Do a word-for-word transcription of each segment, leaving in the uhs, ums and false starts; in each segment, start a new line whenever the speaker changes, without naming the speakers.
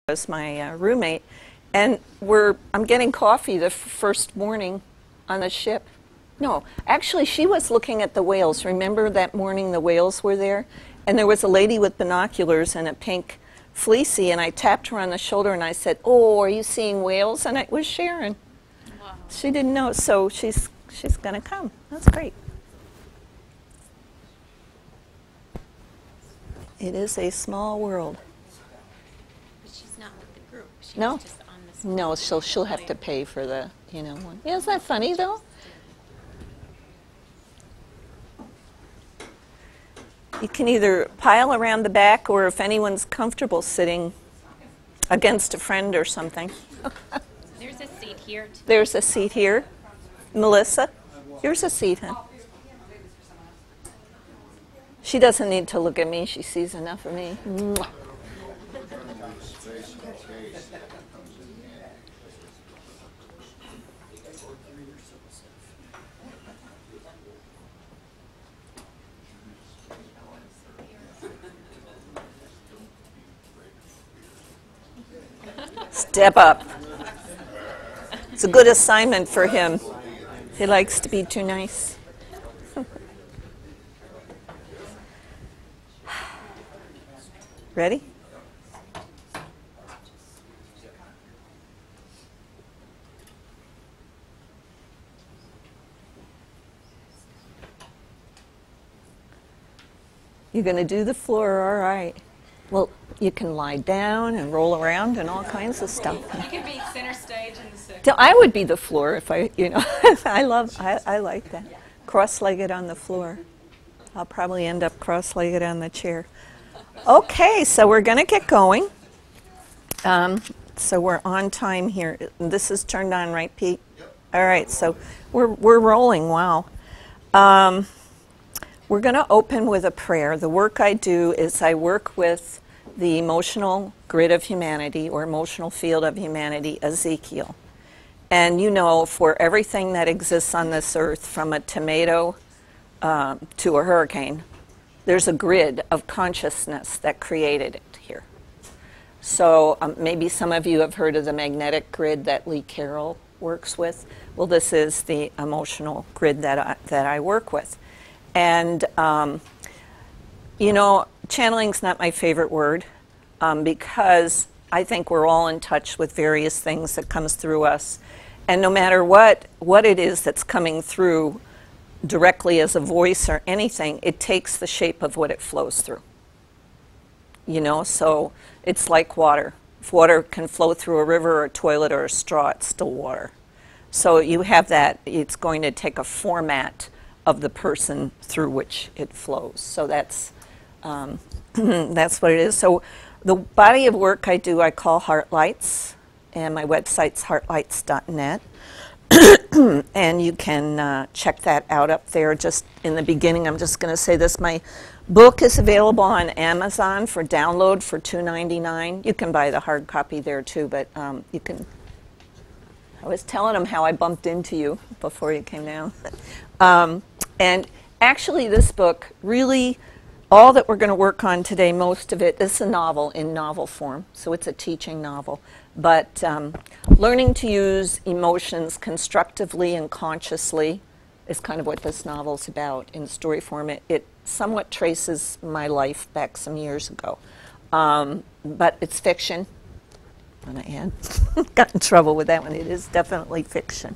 was my uh, roommate, and we're I'm getting coffee the f first morning on the ship. No, actually, she was looking at the whales. Remember that morning the whales were there? And there was a lady with binoculars and a pink fleecy, and I tapped her on the shoulder and I said, "Oh, are you seeing whales?" And it was Sharon. Wow. She didn't know, so she's, she's going to come. That's great. It is a small world.
But she's not with the group. She
No.
was just on this
No, she'll, she'll have to pay for the, you know, one. Yeah, isn't that funny, though? You can either pile around the back, or if anyone's comfortable sitting against a friend or something.
There's a seat here. Too.
There's a seat here. Melissa, here's a seat, huh? She doesn't need to look at me. She sees enough of me. Mwah. Step up. It's a good assignment for him. He likes to be too nice. Ready? You're going to do the floor, all right. Well, you can lie down and roll around and all kinds of stuff.
You can be center stage in the six.
I would be the floor if I, you know, I love, I, I like that. Cross-legged on the floor. I'll probably end up cross-legged on the chair. Okay, so we're going to get going. Um, so we're on time here. This is turned on, right, Pete? Yep. All right, so we're, we're rolling. Wow. Um, we're going to open with a prayer. The work I do is I work with the emotional grid of humanity, or emotional field of humanity, Ezekiel. And you know, for everything that exists on this earth, from a tomato um, to a hurricane, there's a grid of consciousness that created it here. So um, maybe some of you have heard of the magnetic grid that Lee Carroll works with. Well, this is the emotional grid that I, that I work with. And, um, you know, channeling's not my favorite word um, because I think we're all in touch with various things that comes through us. And no matter what, what it is that's coming through directly as a voice or anything, it takes the shape of what it flows through. You know, so it's like water. If water can flow through a river or a toilet or a straw, it's still water. So you have that, it's going to take a format of the person through which it flows. So that's, um, that's what it is. So the body of work I do, I call Heartlights, and my website's heartlights dot net. And you can uh, check that out up there. Just in the beginning, I'm just going to say this. My book is available on Amazon for download for two ninety-nine. You can buy the hard copy there too, but um, you can. I was telling them how I bumped into you before you came down. um, and actually, this book really, all that we're going to work on today, most of it, is a novel in novel form. So it's a teaching novel. But um, learning to use emotions constructively and consciously is kind of what this novel's about in story form. It, it somewhat traces my life back some years ago. Um, but it's fiction. And I had got in trouble with that one. It is definitely fiction.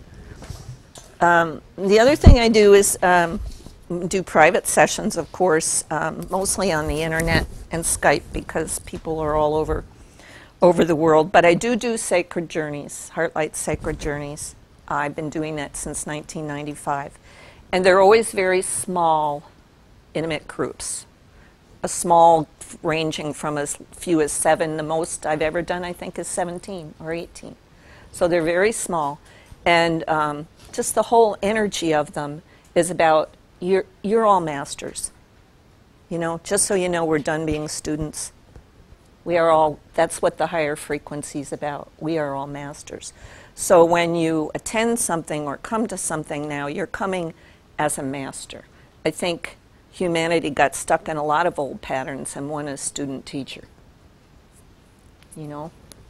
Um, the other thing I do is um, do private sessions, of course, um, mostly on the internet and Skype because people are all over over the world. But I do do sacred journeys, Heartlight Sacred Journeys. I've been doing that since nineteen ninety-five. And they're always very small, intimate groups. A small, ranging from as few as seven. The most I've ever done, I think, is seventeen or eighteen. So they're very small. And um, just the whole energy of them is about, you're, you're all masters. You know, just so you know, we're done being students. We are all, that's what the higher frequency is about. We are all masters. So when you attend something or come to something now, you're coming as a master. I think humanity got stuck in a lot of old patterns, and one is student-teacher. You know,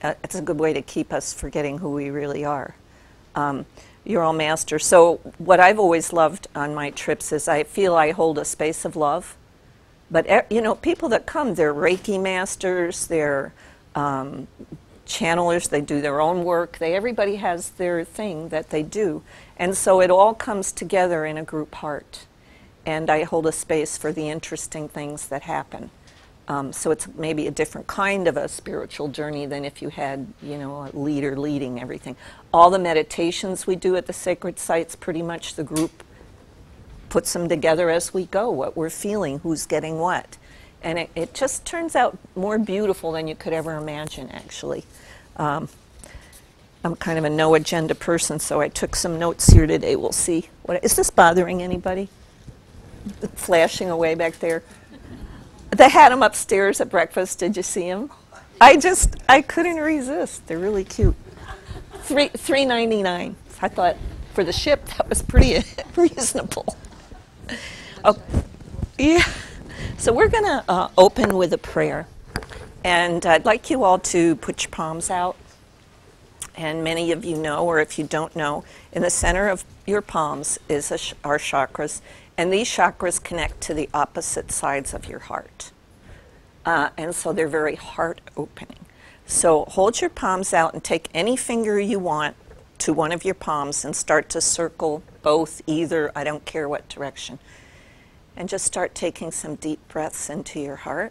uh, it's a good way to keep us forgetting who we really are. Um, you're all masters. So what I've always loved on my trips is I feel I hold a space of love. But, e- you know, people that come, they're Reiki masters, they're um, channelers, they do their own work. They, everybody has their thing that they do. And so it all comes together in a group heart. And I hold a space for the interesting things that happen. Um, so it's maybe a different kind of a spiritual journey than if you had, you know, a leader leading everything. All the meditations we do at the sacred sites, pretty much the group puts them together as we go, what we're feeling, who's getting what. And it, it just turns out more beautiful than you could ever imagine, actually. Um, I'm kind of a no-agenda person, so I took some notes here today. We'll see. What, is this bothering anybody? Flashing away back there. They had them upstairs at breakfast. Did you see them? I just, I couldn't resist. They're really cute. Three, three ninety-nine. I thought for the ship that was pretty reasonable. Oh, yeah. So we're going to uh, open with a prayer, and I'd like you all to put your palms out. And many of you know, or if you don't know, in the center of your palms is a sh- our chakras. And these chakras connect to the opposite sides of your heart. Uh, and so they're very heart opening. So hold your palms out and take any finger you want to one of your palms and start to circle both, either, I don't care what direction. And just start taking some deep breaths into your heart.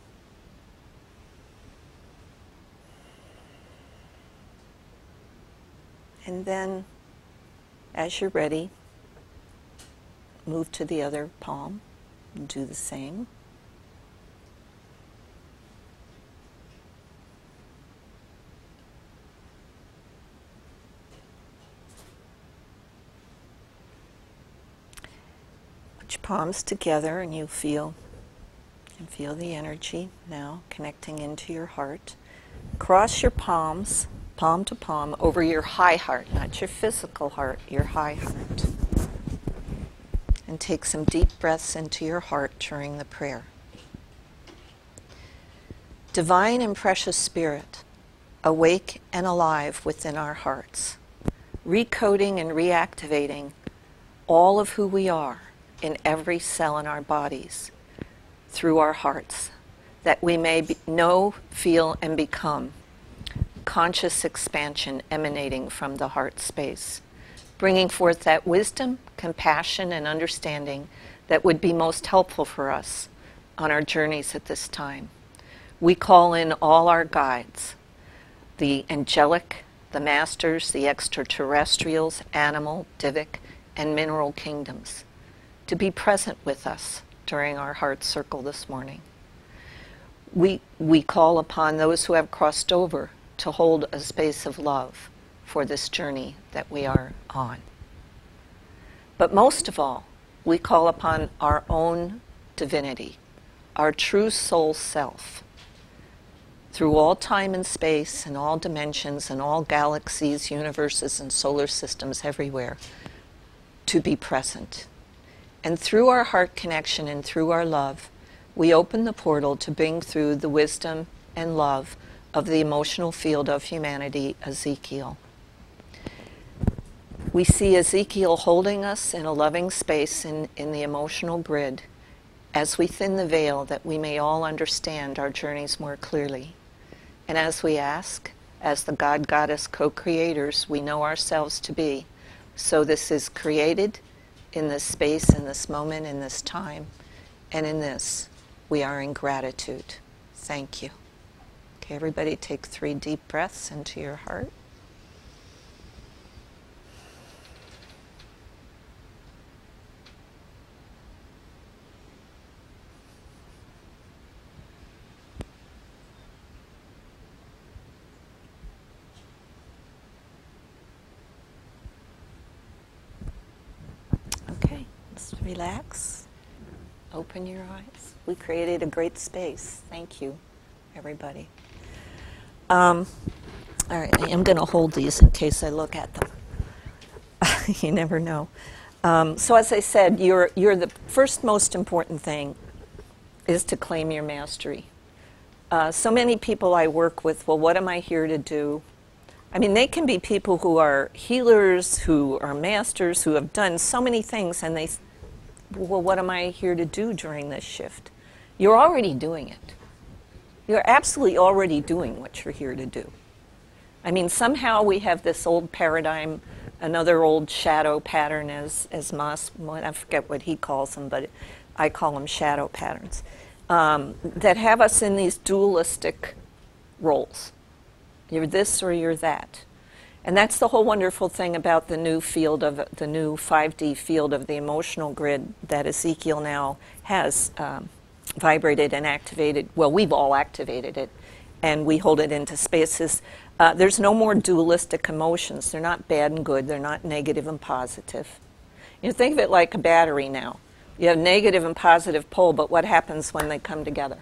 And then, as you're ready, move to the other palm and do the same. Put your palms together and you feel and feel the energy now connecting into your heart. Cross your palms, palm to palm, over your high heart, not your physical heart, your high heart. And take some deep breaths into your heart during the prayer. Divine and precious Spirit, awake and alive within our hearts, recoding and reactivating all of who we are in every cell in our bodies through our hearts, that we may be, know, feel, and become conscious expansion emanating from the heart space, bringing forth that wisdom, compassion, and understanding that would be most helpful for us on our journeys at this time. We call in all our guides, the angelic, the masters, the extraterrestrials, animal, divic, and mineral kingdoms, to be present with us during our heart circle this morning. We, we call upon those who have crossed over to hold a space of love for this journey that we are on. But most of all, we call upon our own divinity, our true soul self, through all time and space and all dimensions and all galaxies, universes, and solar systems everywhere, to be present. And through our heart connection and through our love, we open the portal to bring through the wisdom and love of the emotional field of humanity, Ezekiel. We see Ezekiel holding us in a loving space in, in the emotional grid as we thin the veil that we may all understand our journeys more clearly. And as we ask, as the God-Goddess co-creators we know ourselves to be, so this is created in this space, in this moment, in this time, and in this, we are in gratitude. Thank you. Okay, everybody take three deep breaths into your heart. Okay, let's relax. Open your eyes. We created a great space. Thank you, everybody. Um, all right, I am going to hold these in case I look at them. You never know. Um, so as I said, you're, you're the first most important thing is to claim your mastery. Uh, so many people I work with, well, what am I here to do? I mean, they can be people who are healers, who are masters, who have done so many things, and they, s- well, what am I here to do during this shift? You're already doing it. You're absolutely already doing what you're here to do. I mean, somehow we have this old paradigm, another old shadow pattern, as, as Moss, I forget what he calls them, but I call them shadow patterns, um, that have us in these dualistic roles. You're this or you're that. And that's the whole wonderful thing about the new field of the new five D field of the emotional grid that Ezekiel now has um, vibrated and activated. Well, we've all activated it, and we hold it into spaces. Uh, there's no more dualistic emotions. They're not bad and good. They're not negative and positive. You think of it like a battery now. You have negative and positive pole, but what happens when they come together?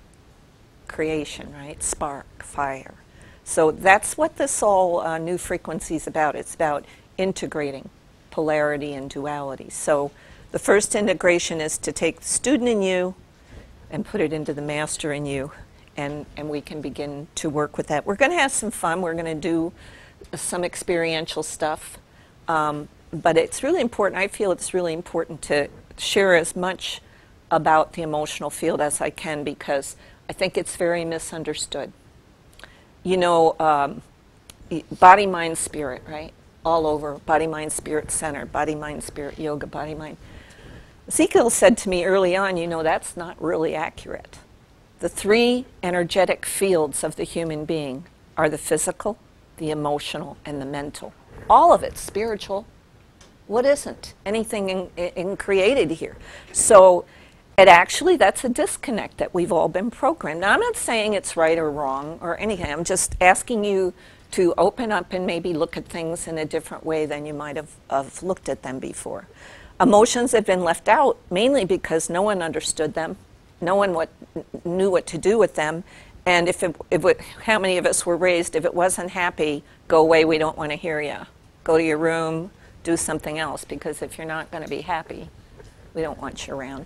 Creation, right? Spark, fire. So that's what this all uh, new frequency is about. It's about integrating polarity and duality. So the first integration is to take the student in you and put it into the master in you, and, and we can begin to work with that. We're going to have some fun. We're going to do some experiential stuff, um, but it's really important. I feel it's really important to share as much about the emotional field as I can, because I think it's very misunderstood. You know, um, body, mind, spirit, right? All over, body, mind, spirit center, body, mind, spirit yoga, body, mind. Ezekiel said to me early on, you know, that's not really accurate. The three energetic fields of the human being are the physical, the emotional, and the mental. All of it's spiritual. What isn't? Anything in, in created here. So it actually, that's a disconnect that we've all been programmed. Now, I'm not saying it's right or wrong or anything. I'm just asking you to open up and maybe look at things in a different way than you might have, have looked at them before. Emotions have been left out mainly because no one understood them. No one what, knew what to do with them. And if, it, if it, how many of us were raised, if it wasn't happy, go away, we don't want to hear you. Go to your room, do something else, because if you're not going to be happy, we don't want you around.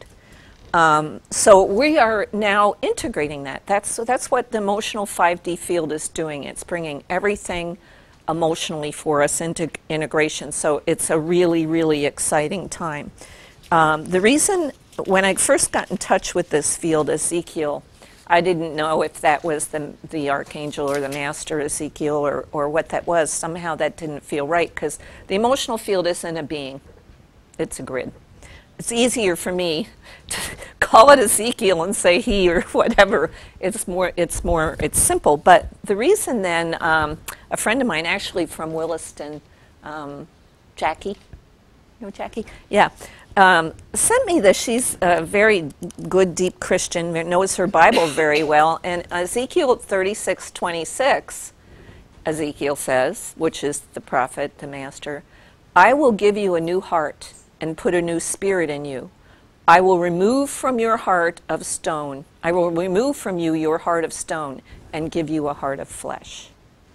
Um, so we are now integrating that. That's, so that's what the emotional five D field is doing. It's bringing everything emotionally for us into integration. So it's a really, really exciting time. Um, the reason, when I first got in touch with this field, Ezekiel, I didn't know if that was the, the archangel or the master Ezekiel or, or what that was. Somehow that didn't feel right, because the emotional field isn't a being. It's a grid. It's easier for me to call it Ezekiel and say he or whatever. It's more, it's more, it's simple. But the reason then, um, a friend of mine, actually from Williston, um, Jackie, you know Jackie? Yeah, um, sent me this. She's a very good, deep Christian, knows her Bible very well. And Ezekiel thirty-six twenty-six, Ezekiel says, which is the prophet, the master, I will give you a new heart and put a new spirit in you. I will remove from your heart of stone, I will remove from you your heart of stone and give you a heart of flesh.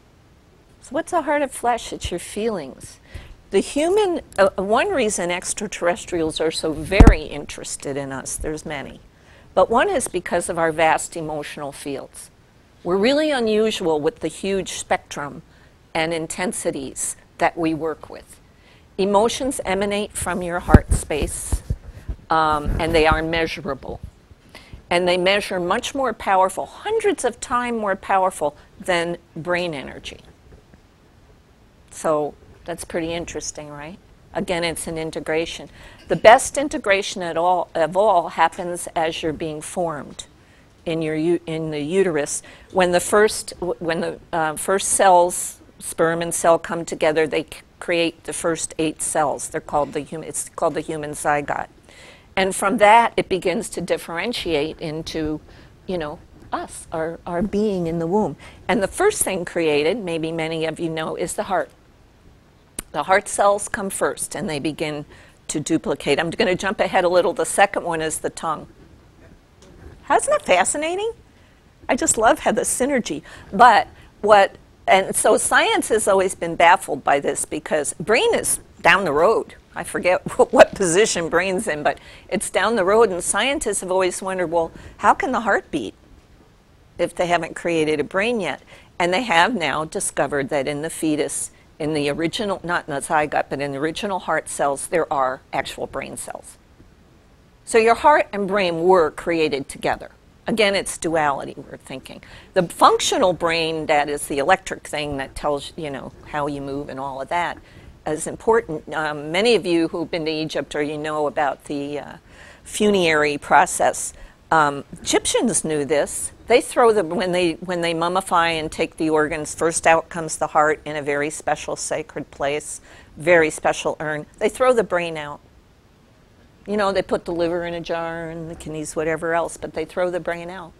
So what's a heart of flesh? It's your feelings. The human, uh, one reason extraterrestrials are so very interested in us, there's many, but one is because of our vast emotional fields. We're really unusual with the huge spectrum and intensities that we work with. Emotions emanate from your heart space, um, and they are measurable. And they measure much more powerful, hundreds of times more powerful than brain energy. So that's pretty interesting, right? Again, it's an integration. The best integration at all, of all happens as you're being formed in, your, in the uterus. When the first, when the uh, first cells, sperm and cell, come together, they create the first eight cells. They're called the human, it's called the human zygote. And from that, it begins to differentiate into, you know, us, our, our being in the womb. And the first thing created, maybe many of you know, is the heart. The heart cells come first, and they begin to duplicate. I'm going to jump ahead a little. The second one is the tongue. Isn't that fascinating? I just love how the synergy. But what And so science has always been baffled by this, because brain is down the road. I forget what position brain's in, but it's down the road, and scientists have always wondered, well, how can the heart beat if they haven't created a brain yet. And they have now discovered that in the fetus, in the original, not in the zygote, but in the original heart cells, there are actual brain cells. So your heart and brain were created together. Again, it's duality we're thinking. The functional brain, that is the electric thing that tells you know how you move and all of that, is important. Um, many of you who've been to Egypt or you know about the uh, funerary process. Um, Egyptians knew this. They throw the when they when they mummify and take the organs. First out comes the heart in a very special sacred place, very special urn. They throw the brain out. You know, they put the liver in a jar and the kidneys, whatever else, but they throw the brain out.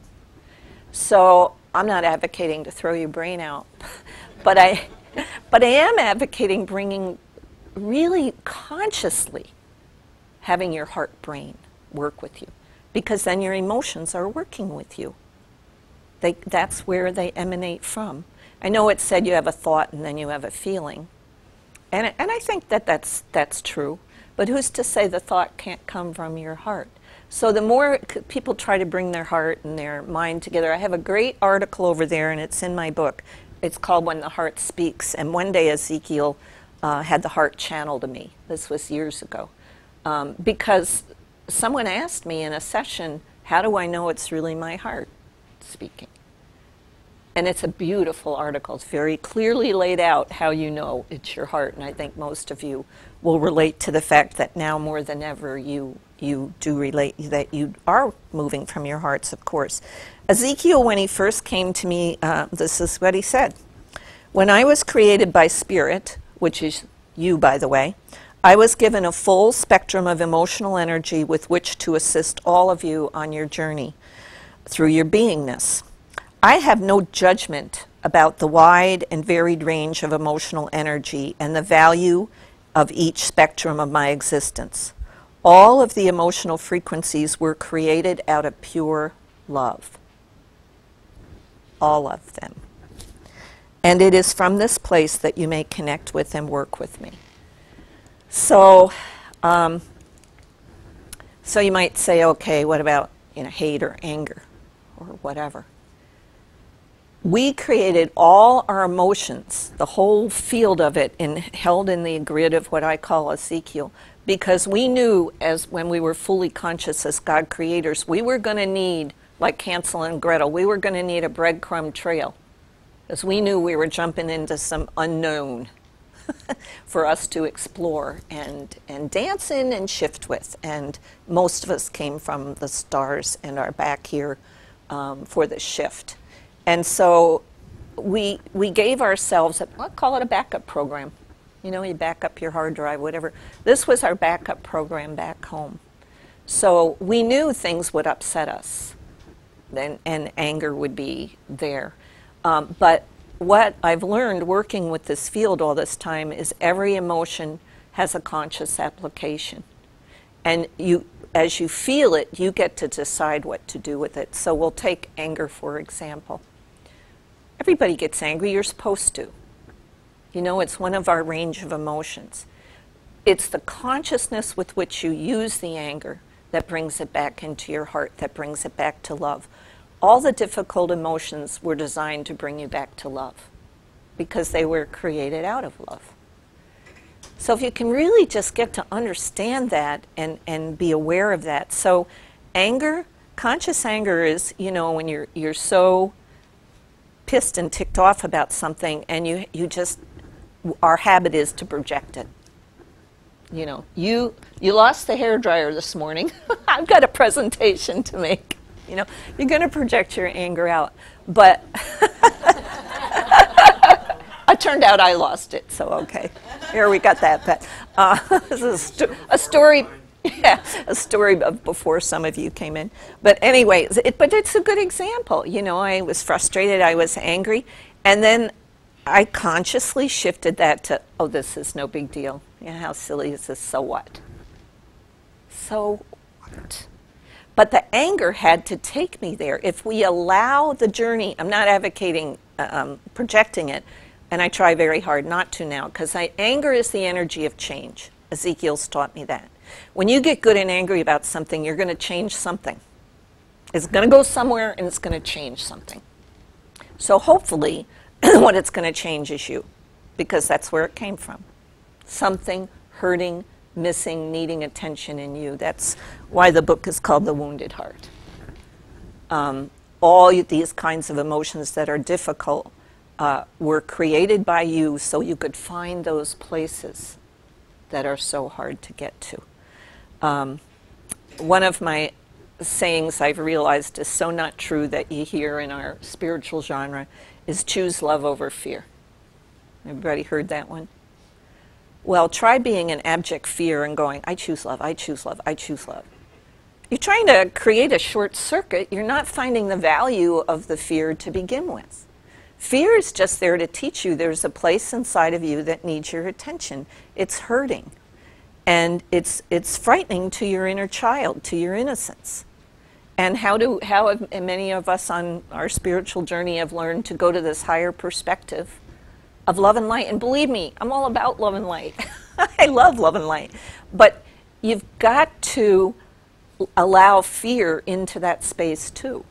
So I'm not advocating to throw your brain out, but I, but I am advocating bringing, really consciously, having your heart brain work with you. Because then your emotions are working with you. They, that's where they emanate from. I know it said you have a thought and then you have a feeling. And, and I think that that's, that's true. But who's to say the thought can't come from your heart? So the more people try to bring their heart and their mind together, I have a great article over there and it's in my book. It's called When the Heart Speaks. And one day Ezekiel uh, had the heart channel to me. This was years ago. Um, because someone asked me in a session, how do I know it's really my heart speaking? And it's a beautiful article. It's very clearly laid out how you know it's your heart. And I think most of you will relate to the fact that now more than ever you, you do relate that you are moving from your hearts, of course. Ezekiel, when he first came to me, uh, this is what he said. When I was created by Spirit, which is you, by the way, I was given a full spectrum of emotional energy with which to assist all of you on your journey through your beingness. I have no judgment about the wide and varied range of emotional energy and the value of each spectrum of my existence. All of the emotional frequencies were created out of pure love. All of them. And it is from this place that you may connect with and work with me. So, um, so you might say, okay, what about you know, hate or anger or whatever? We created all our emotions, the whole field of it, in, held in the grid of what I call Ezekiel, because we knew, as when we were fully conscious as God creators, we were going to need, like Hansel and Gretel, we were going to need a breadcrumb trail, because we knew we were jumping into some unknown for us to explore and, and dance in and shift with. And most of us came from the stars and are back here um, for the shift. And so we, we gave ourselves, a, I'll call it a backup program. You know, you back up your hard drive, whatever. This was our backup program back home. So we knew things would upset us, and, and anger would be there. Um, but what I've learned working with this field all this time is every emotion has a conscious application. And you, as you feel it, you get to decide what to do with it. So we'll take anger, for example. Everybody gets angry. You're supposed to. You know, it's one of our range of emotions. It's the consciousness with which you use the anger that brings it back into your heart, that brings it back to love. All the difficult emotions were designed to bring you back to love because they were created out of love. So if you can really just get to understand that and, and be aware of that. So anger, conscious anger is, you know, when you're, you're so pissed and ticked off about something and you, you just, our habit is to project it. You know, you, you lost the hairdryer this morning. I've got a presentation to make. You know, you're going to project your anger out. But it turned out I lost it, so okay. Here we got that. But uh, this is a, sto a story, yeah, a story of before some of you came in. But anyway, it, but it's a good example. You know, I was frustrated, I was angry, and then I consciously shifted that to, oh, this is no big deal. You know, how silly is this? So what? So what? But the anger had to take me there. If we allow the journey, I'm not advocating um, projecting it, and I try very hard not to now, because anger is the energy of change. Ezekiel's taught me that. When you get good and angry about something, you're going to change something. It's going to go somewhere, and it's going to change something. So hopefully what it's going to change is you, because that's where it came from. Something hurting, missing, needing attention in you. That's why the book is called The Wounded Heart. Um, all these kinds of emotions that are difficult uh, were created by you so you could find those places that are so hard to get to. Um, one of my sayings I've realized is so not true that you hear in our spiritual genre is choose love over fear. Everybody heard that one? Well, try being in abject fear and going, I choose love, I choose love, I choose love. You're trying to create a short circuit. You're not finding the value of the fear to begin with. Fear is just there to teach you there's a place inside of you that needs your attention. It's hurting. And it's, it's frightening to your inner child, to your innocence. And how do how have many of us on our spiritual journey have learned to go to this higher perspective of love and light? And believe me, I'm all about love and light. I love love and light. But you've got to allow fear into that space too.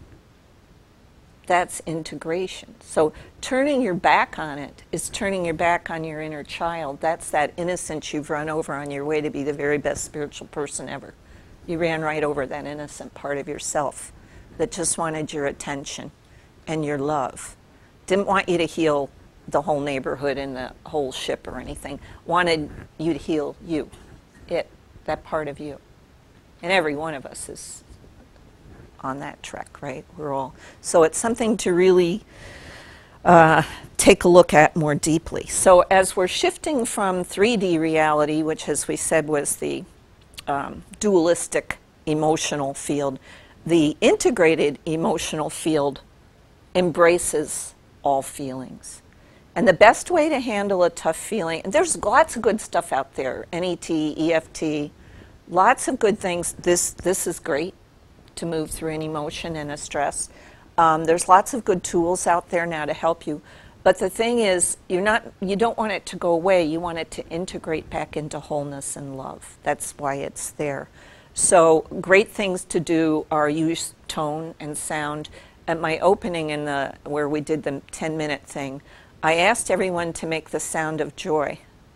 That's integration. So turning your back on it is turning your back on your inner child. That's that innocence you've run over on your way to be the very best spiritual person ever. You ran right over that innocent part of yourself that just wanted your attention and your love. Didn't want you to heal the whole neighborhood and the whole ship or anything. Wanted you to heal you, it, that part of you. And every one of us is on that trek, right? We're all. So it's something to really uh, take a look at more deeply. So as we're shifting from three D reality, which as we said was the um, dualistic emotional field, the integrated emotional field embraces all feelings. And the best way to handle a tough feeling, and there's lots of good stuff out there, N E T, E F T, lots of good things. This, this is great to move through an emotion and a stress. Um, there's lots of good tools out there now to help you. But the thing is, you're not, you don't want it to go away. You want it to integrate back into wholeness and love. That's why it's there. So great things to do are use tone and sound. At my opening in the, where we did the ten minute thing, I asked everyone to make the sound of joy.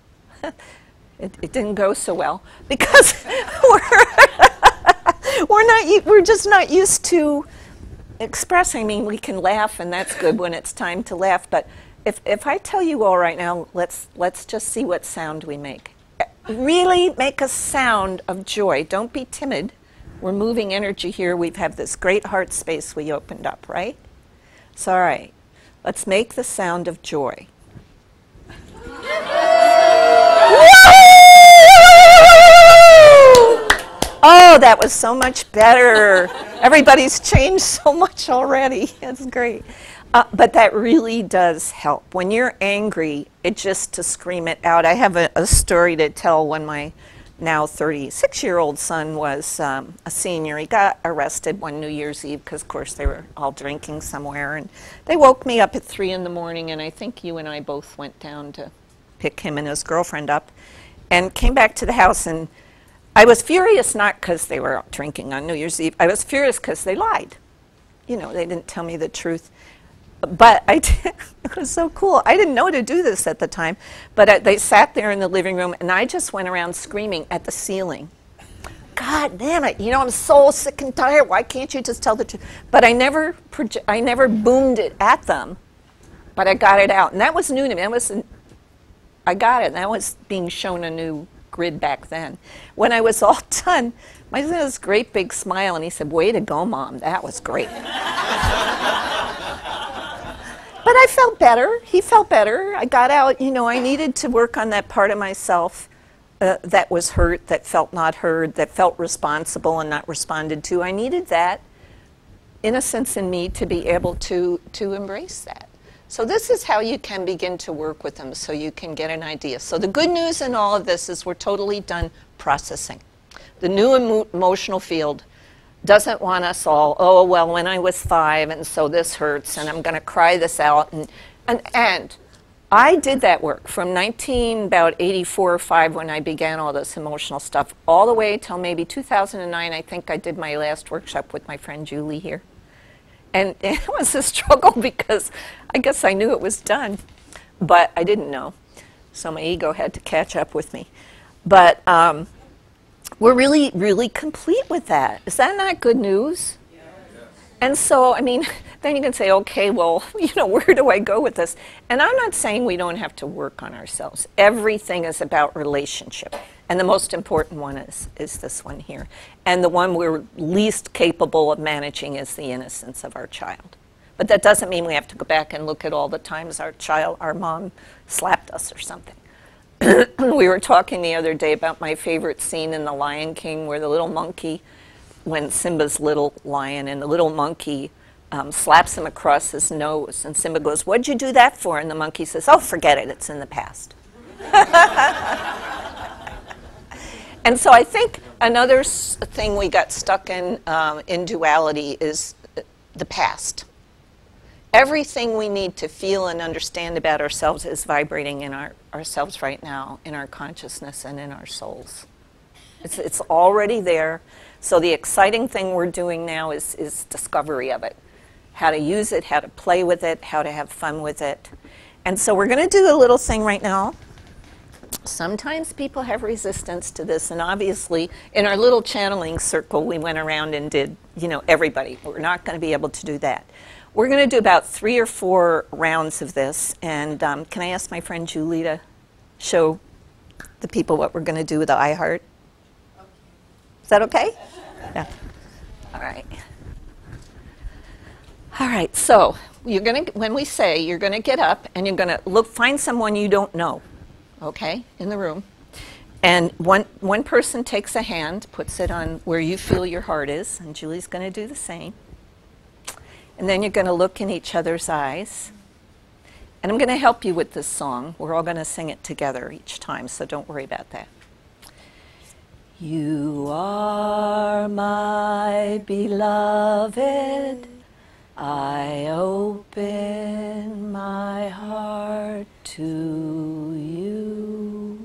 It, it didn't go so well because we're, we're not, we're just not used to expressing. I mean, we can laugh, and that's good when it's time to laugh. But if if I tell you all right now, let's let's just see what sound we make. Really make a sound of joy. Don't be timid. We're moving energy here. We have this great heart space we opened up, right? So, all right, let's make the sound of joy. Oh, that was so much better. Everybody's changed so much already. That's great. Uh, but that really does help. When you're angry, it's just to scream it out. I have a, a story to tell. When my now thirty-six-year-old son was um, a senior, he got arrested one New Year's Eve because, of course, they were all drinking somewhere. And they woke me up at three in the morning, and I think you and I both went down to pick him and his girlfriend up and came back to the house. And I was furious not because they were out drinking on New Year's Eve. I was furious because they lied. You know, they didn't tell me the truth. But I did, it was so cool. I didn't know to do this at the time. But I, they sat there in the living room, and I just went around screaming at the ceiling. God damn it, you know, I'm so sick and tired. Why can't you just tell the truth? But I never, proje- I never boomed it at them. But I got it out. And that was new to me. That was, I got it. That was being shown a new grid back then. When I was all done, my son had this great big smile, and he said, "Way to go, Mom. That was great." But I felt better. He felt better. I got out. You know, I needed to work on that part of myself uh, that was hurt, that felt not heard, that felt responsible and not responded to. I needed that innocence in me to be able to, to embrace that. So this is how you can begin to work with them, so you can get an idea. So the good news in all of this is we're totally done processing. The new emo- emotional field doesn't want us all, oh, well, when I was five, and so this hurts, and I'm going to cry this out. And, and, and I did that work from nineteen, about eighty-four or five, when I began all this emotional stuff, all the way till maybe two thousand nine. I think I did my last workshop with my friend Julie here. And it was a struggle because I guess I knew it was done, but I didn't know. So my ego had to catch up with me. But um, we're really, really complete with that. Is that not good news? Yeah. And so, I mean, then you can say, okay, well, you know, where do I go with this? And I'm not saying we don't have to work on ourselves. Everything is about relationship. And the most important one is, is this one here. And the one we're least capable of managing is the innocence of our child. But that doesn't mean we have to go back and look at all the times our child, our mom slapped us or something. We were talking the other day about my favorite scene in The Lion King where the little monkey, when Simba's little lion, and the little monkey um, slaps him across his nose. And Simba goes, "What'd you do that for?" And the monkey says, "Oh, forget it, it's in the past." And so I think another s thing we got stuck in um, in duality is the past. Everything we need to feel and understand about ourselves is vibrating in our, ourselves right now, in our consciousness and in our souls. It's, it's already there. So the exciting thing we're doing now is, is discovery of it. How to use it, how to play with it, how to have fun with it. And so we're going to do a little thing right now. Sometimes people have resistance to this, and obviously in our little channeling circle we went around and did, you know, everybody. We're not going to be able to do that. We're going to do about three or four rounds of this, and um, can I ask my friend Julie to show the people what we're going to do with the iHeart? Is that okay? Yeah. All right. All right, so you're going to, when we say, you're going to get up and you're going to look, find someone you don't know, okay, in the room. And one, one person takes a hand, puts it on where you feel your heart is, and Julie's going to do the same. And then you're going to look in each other's eyes. And I'm going to help you with this song. We're all going to sing it together each time, so don't worry about that. You are my beloved. I open my heart to you.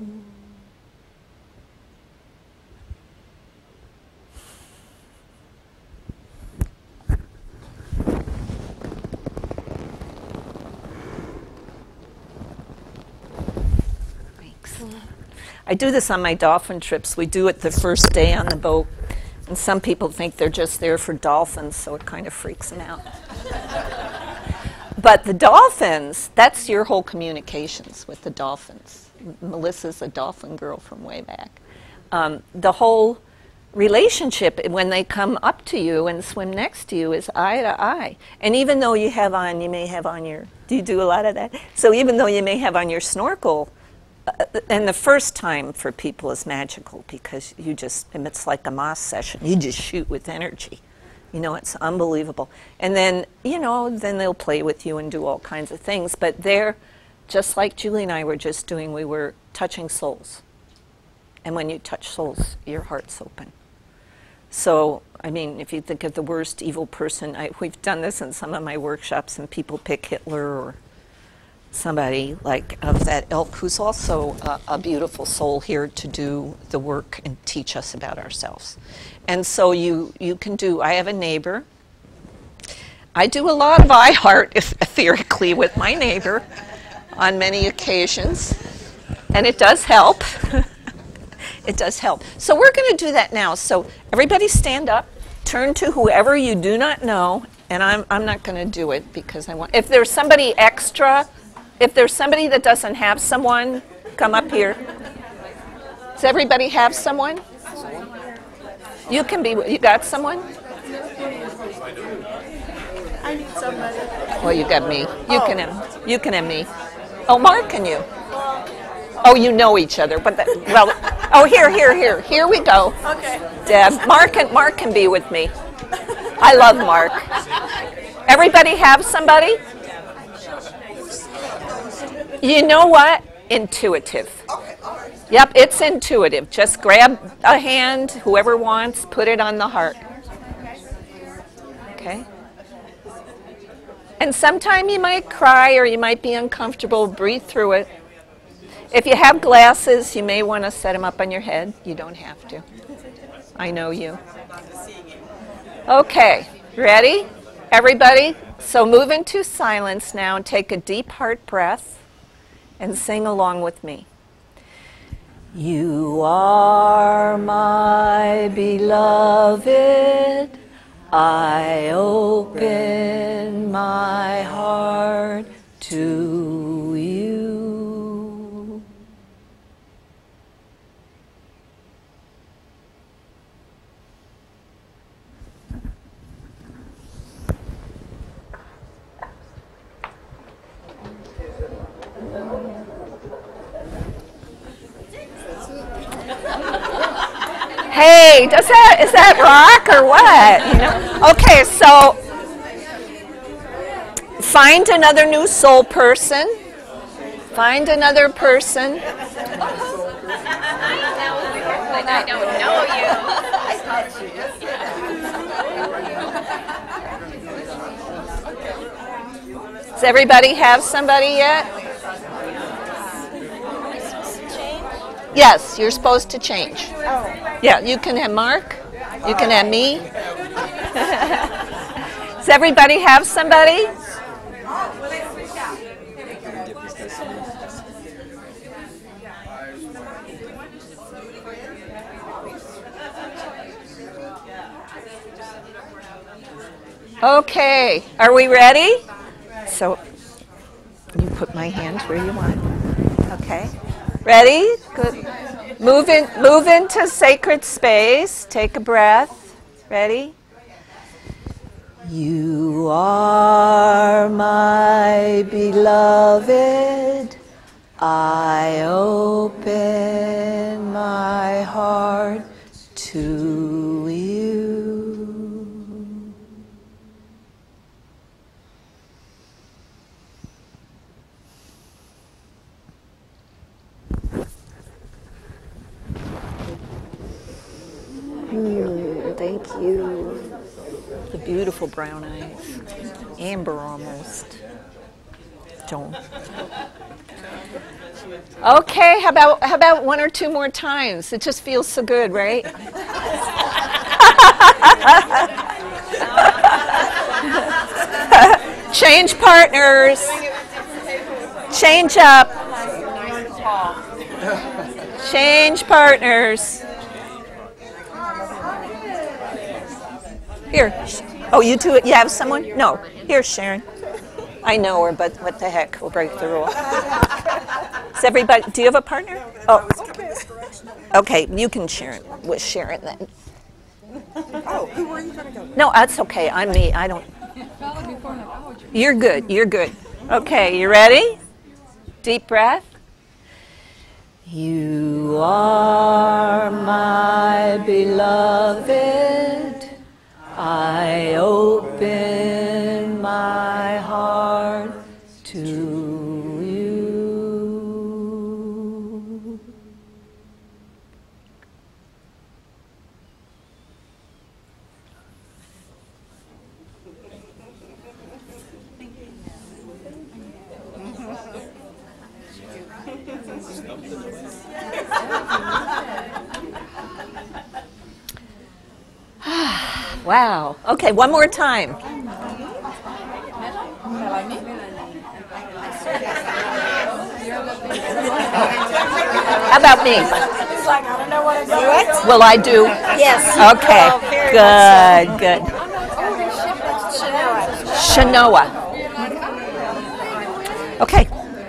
I do this on my dolphin trips. We do it the first day on the boat. And some people think they're just there for dolphins, so it kind of freaks them out. But the dolphins, that's your whole communications with the dolphins. Melissa's a dolphin girl from way back. Um, the whole relationship, when they come up to you and swim next to you, is eye to eye. And even though you have on, you may have on your, do you do a lot of that? So even though you may have on your snorkel, Uh, and the first time for people is magical because you just, it's like a Moss session. You just shoot with energy. You know, it's unbelievable. And then, you know, then they'll play with you and do all kinds of things. But they're, just like Julie and I were just doing, we were touching souls. And when you touch souls, your heart's open. So, I mean, if you think of the worst evil person, I, we've done this in some of my workshops, and people pick Hitler or somebody like of that ilk who's also a, a beautiful soul here to do the work and teach us about ourselves. And so you, you can do, I have a neighbor. I do a lot of iHeart etherically with my neighbor on many occasions, and it does help. It does help. So we're going to do that now. So everybody stand up, turn to whoever you do not know, and I'm, I'm not going to do it because I want, if there's somebody extra, if there's somebody that doesn't have someone, come up here. Does everybody have someone? You can be, you got someone?
I need somebody.
Well, you got me. You oh. can have, you can have me. Oh, Mark and you. Oh, you know each other, but that, well, oh, here, here, here. Here we go.
Okay.
Deb, Mark can, Mark can be with me. I love Mark. Everybody have somebody? You know what? Intuitive. Yep, it's intuitive. Just grab a hand, whoever wants, put it on the heart. Okay? And sometime you might cry or you might be uncomfortable. Breathe through it. If you have glasses, you may want to set them up on your head. You don't have to. I know you. Okay, ready? Everybody, so move into silence now and take a deep heart breath and sing along with me. You are my beloved, I open my heart to you. Hey, does that, is that rock or what? You know? Okay, so find another new soul person. Find another person.
Like I don't know you.
Does everybody have somebody yet? Yes, you're supposed to change. Yeah, you can have Mark. You can have me. Does everybody have somebody? Okay, are we ready? So, you put my hands where you want. Okay. Ready? Good. Move in, move into sacred space. Take a breath. Ready? You are my beloved. I open my heart to you. Mm, thank you. The beautiful brown eyes. Amber almost. Don't. Okay, how about how about one or two more times? It just feels so good, right? Change partners. Change up. Change partners. Here. Oh, you two, you have someone? No. Here, Sharon. I know her, but what the heck? We'll break the rule. Is everybody, do you have a partner? Oh. Okay, you can share it with Sharon then.
Oh, who were you going to go with?
No, that's okay. I'm me. I don't. You're good. You're good. Okay, you ready? Deep breath. You are my beloved. I open my heart to you. Wow. Okay, one more time. How about me?
It's like, I don't know what to do. What?
Will I do?
Yes.
Okay.
Oh, very
Good, good.
Shanoa.
Shanoa. Okay.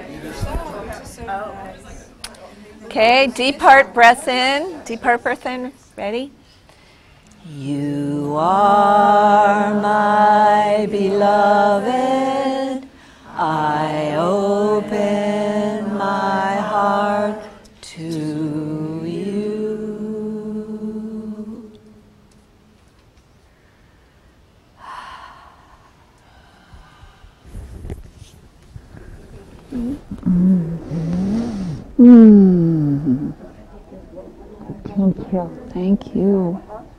Okay, deep heart breath in. Deep heart breath in. Ready? You are my beloved. I open my heart to you. Mm. Thank you. Thank you.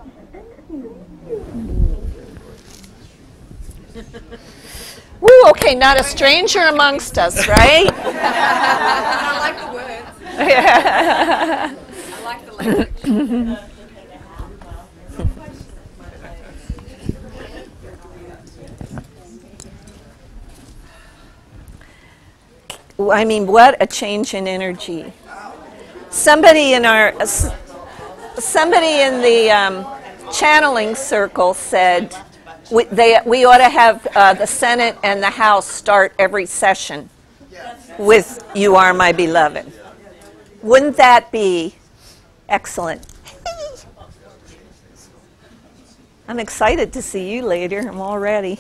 Woo, okay, not a stranger amongst us, right?
I like the words.
Yeah.
I like the language.
I mean, what a change in energy. Somebody in our, somebody in the um, channeling circle said we, they, we ought to have uh, the Senate and the House start every session with "You Are My Beloved." Wouldn't that be excellent? I'm excited to see you later. I'm all ready.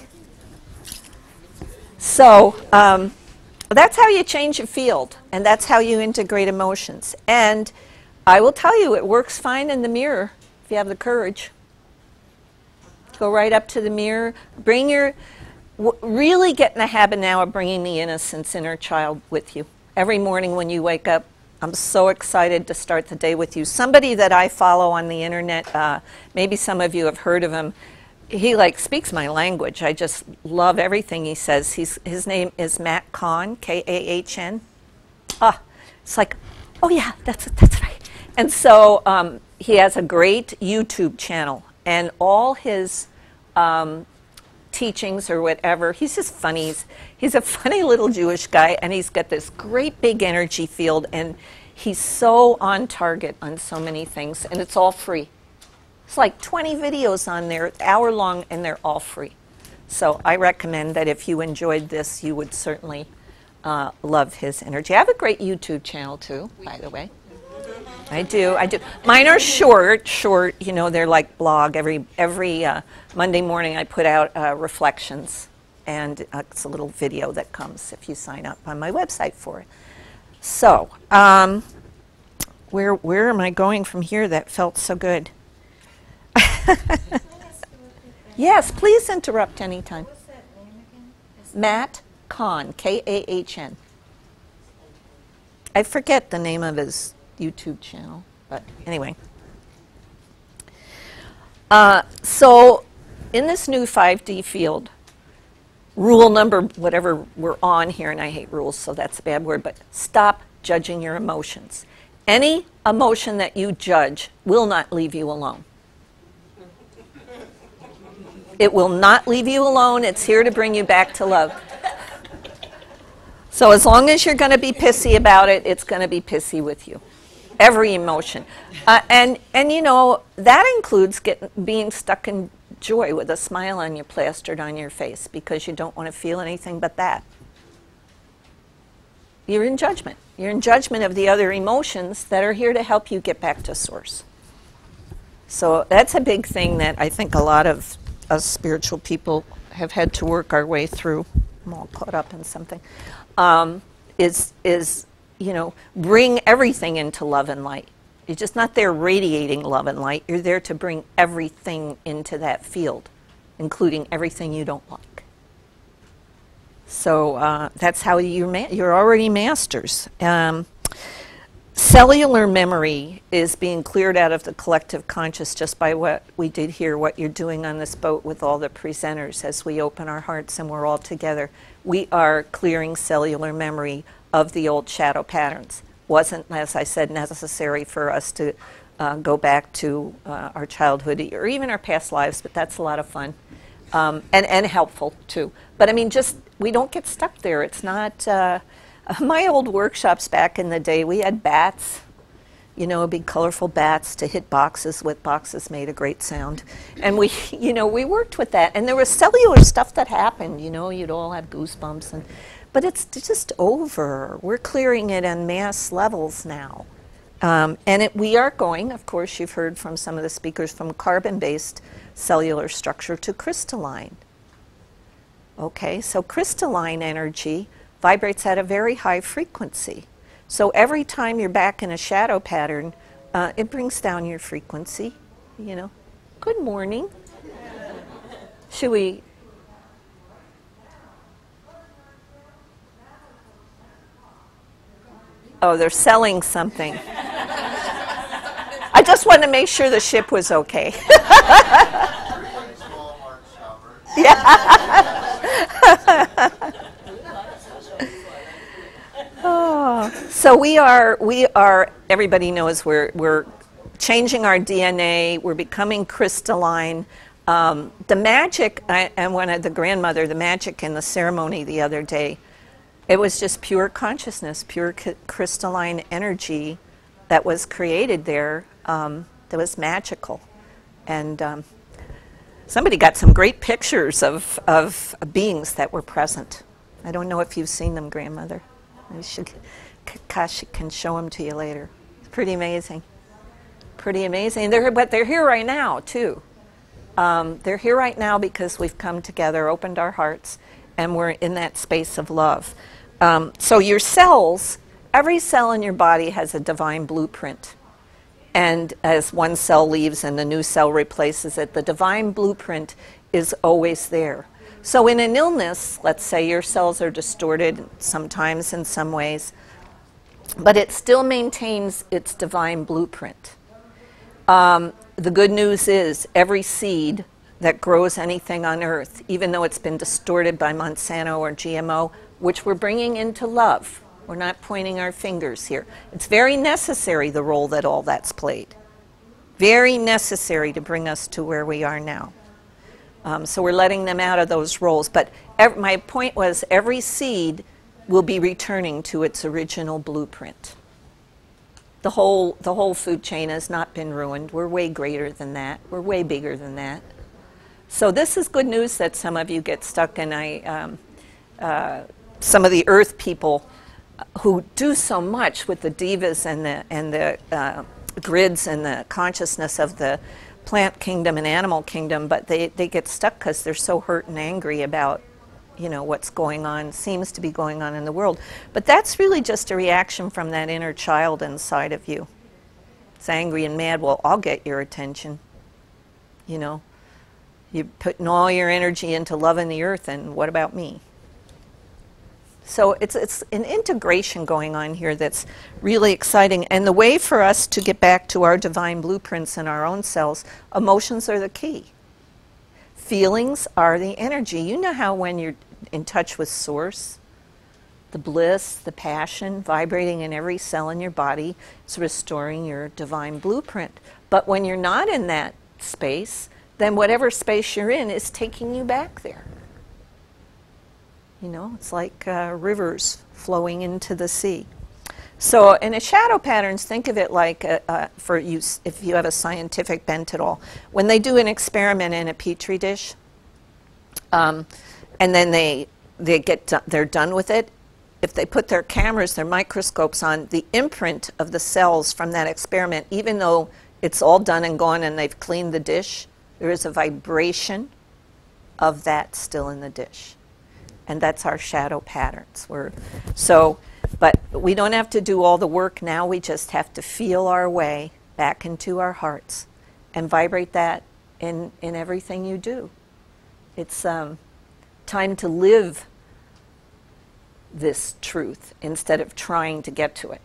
So um, that's how you change a field, and that's how you integrate emotions. And I will tell you, it works fine in the mirror if you have the courage. Go right up to the mirror. Bring your, w really get in the habit now of bringing the innocence inner child with you. Every morning when you wake up, I'm so excited to start the day with you. Somebody that I follow on the internet, uh, maybe some of you have heard of him. He like speaks my language. I just love everything he says. He's, his name is Matt Kahn, K A H N. Ah, it's like, oh yeah, that's that's right. And so um, he has a great YouTube channel, and all his um, teachings or whatever, he's just funny. He's, he's a funny little Jewish guy, and he's got this great big energy field, and he's so on target on so many things, and it's all free. It's like twenty videos on there, hour long, and they're all free. So I recommend that if you enjoyed this, you would certainly uh, love his energy. I have a great YouTube channel too, by the way. I do, I do. Mine are short, short, you know, they're like blog. Every, every uh, Monday morning I put out uh, reflections, and uh, it's a little video that comes if you sign up on my website for it. So, um, where, where am I going from here? That felt so good. Yes, please interrupt anytime.
What's that name again?
Matt Kahn, K A H N. I forget the name of his YouTube channel, but anyway. Uh, so in this new five D field, rule number, whatever we're on here, and I hate rules, so that's a bad word, but stop judging your emotions. Any emotion that you judge will not leave you alone. It will not leave you alone. It's here to bring you back to love. So as long as you're going to be pissy about it, it's going to be pissy with you. Every emotion. Uh, and, and, you know, that includes getting, being stuck in joy with a smile on you plastered on your face because you don't want to feel anything but that. You're in judgment. You're in judgment of the other emotions that are here to help you get back to source. So that's a big thing that I think a lot of us spiritual people have had to work our way through. I'm all caught up in something. Um, is, is, you know, bring everything into love and light. You're just not there radiating love and light. You're there to bring everything into that field, including everything you don't like. So uh, that's how you're, ma you're already masters. Um, cellular memory is being cleared out of the collective conscious just by what we did here, what you're doing on this boat with all the presenters as we open our hearts and we're all together. We are clearing cellular memory of the old shadow patterns. Wasn't, as I said, necessary for us to uh, go back to uh, our childhood or even our past lives, but that's a lot of fun. Um, and, and helpful too. But I mean, just, we don't get stuck there. It's not, uh, my old workshops back in the day, we had bats, you know, big colorful bats to hit boxes with. Boxes made a great sound. And we, you know, we worked with that. And there was cellular stuff that happened, you know, you'd all have goosebumps. And, but it's just over. We're clearing it on mass levels now. Um, and it, we are going, of course, you've heard from some of the speakers, from carbon-based cellular structure to crystalline. Okay, so crystalline energy vibrates at a very high frequency. So every time you're back in a shadow pattern, uh, it brings down your frequency, you know. Good morning. Should we? Oh, they're selling something. I just wanted to make sure the ship was okay. Yeah. Oh, so we are, we are, everybody knows we're, we're changing our D N A, we're becoming crystalline. Um, the magic, I, and one of the grandmother, the magic in the ceremony the other day, It was just pure consciousness, pure c- crystalline energy that was created there, um, that was magical. And um, somebody got some great pictures of, of beings that were present. I don't know if you've seen them, Grandmother. I should, Kashi can show them to you later. It's pretty amazing. Pretty amazing. They're, but they're here right now, too. Um, they're here right now because we've come together, opened our hearts, and we're in that space of love. Um, so your cells, every cell in your body has a divine blueprint. And as one cell leaves and the new cell replaces it, the divine blueprint is always there. So in an illness, let's say your cells are distorted sometimes in some ways, but it still maintains its divine blueprint. Um, the good news is every seed that grows anything on earth, even though it's been distorted by Monsanto or G M O, which we're bringing into love. We're not pointing our fingers here. It's very necessary, the role that all that's played. Very necessary to bring us to where we are now. Um, so we're letting them out of those roles. But ev- my point was every seed will be returning to its original blueprint. The whole, the whole food chain has not been ruined. We're way greater than that. We're way bigger than that. So this is good news that some of you get stuck in. I, um, uh, some of the earth people who do so much with the divas and the, and the uh, grids and the consciousness of the plant kingdom and animal kingdom, but they, they get stuck because they're so hurt and angry about, you know, what's going on, seems to be going on in the world. But that's really just a reaction from that inner child inside of you. It's angry and mad. Well, I'll get your attention. You know, you're putting all your energy into loving the earth, and what about me? So it's it's an integration going on here that's really exciting. And the way for us to get back to our divine blueprints in our own cells, emotions are the key. Feelings are the energy. You know how when you're in touch with Source, the bliss, the passion vibrating in every cell in your body is restoring your divine blueprint. But when you're not in that space, then whatever space you're in is taking you back there. You know, it's like uh, rivers flowing into the sea. So in a shadow patterns, think of it like, a, uh, for use, if you have a scientific bent at all, when they do an experiment in a petri dish, um, and then they they get do- they're done with it. If they put their cameras, their microscopes on, the imprint of the cells from that experiment, even though it's all done and gone and they've cleaned the dish, there is a vibration of that still in the dish. And that's our shadow patterns. We're, so, but we don't have to do all the work now. We just have to feel our way back into our hearts and vibrate that in, in everything you do. It's um, time to live this truth instead of trying to get to it.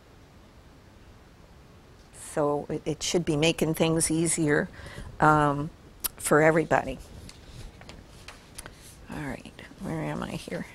So it, it should be making things easier um, for everybody. All right. Where am I here?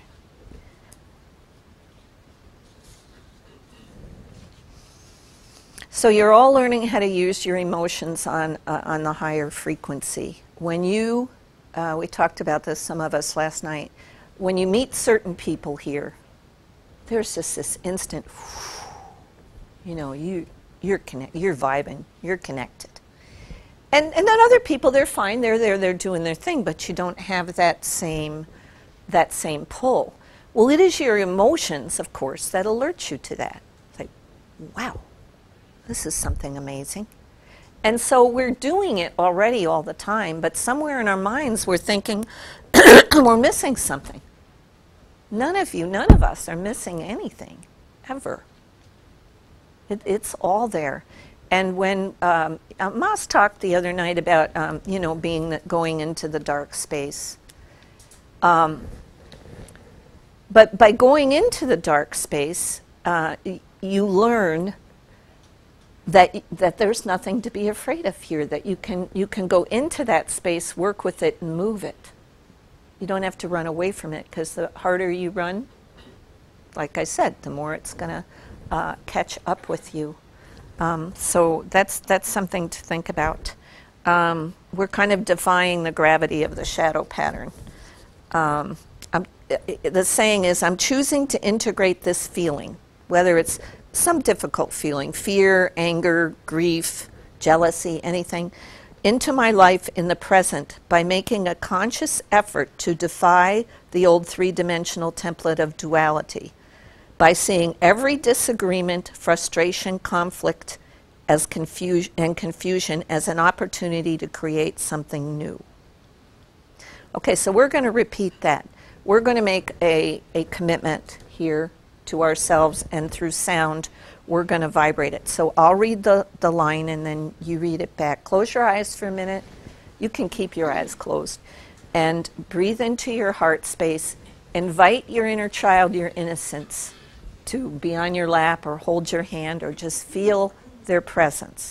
So you're all learning how to use your emotions on uh, on the higher frequency. When you, uh, we talked about this, some of us last night, when you meet certain people here, there's just this instant, you know, you, you're connect, you're vibing, you're connected. And, and then other people, they're fine, they're there, they're doing their thing, but you don't have that same that same pull. Well, it is your emotions, of course, that alert you to that. It's like, wow, this is something amazing. And so we're doing it already all the time, but somewhere in our minds we're thinking we're missing something. None of you, none of us are missing anything, ever. It, it's all there. And when um, uh, Mas talked the other night about, um, you know, being the, going into the dark space. Um, but by going into the dark space, uh, y- you learn that that there's nothing to be afraid of here. That you can you can go into that space, work with it, and move it. You don't have to run away from it, because the harder you run, like I said, the more it's going to uh, catch up with you. Um, so that's that's something to think about. Um, we're kind of defying the gravity of the shadow pattern. Um, I'm the saying is, I'm choosing to integrate this feeling, whether it's some difficult feeling, fear, anger, grief, jealousy, anything, into my life in the present by making a conscious effort to defy the old three-dimensional template of duality, by seeing every disagreement, frustration, conflict as confusion and confusion as an opportunity to create something new. Okay, so we're going to repeat that. We're going to make a, a commitment here to ourselves, and through sound, we're going to vibrate it. So I'll read the, the line, and then you read it back. Close your eyes for a minute. You can keep your eyes closed. And breathe into your heart space. Invite your inner child, your innocence, to be on your lap or hold your hand or just feel their presence.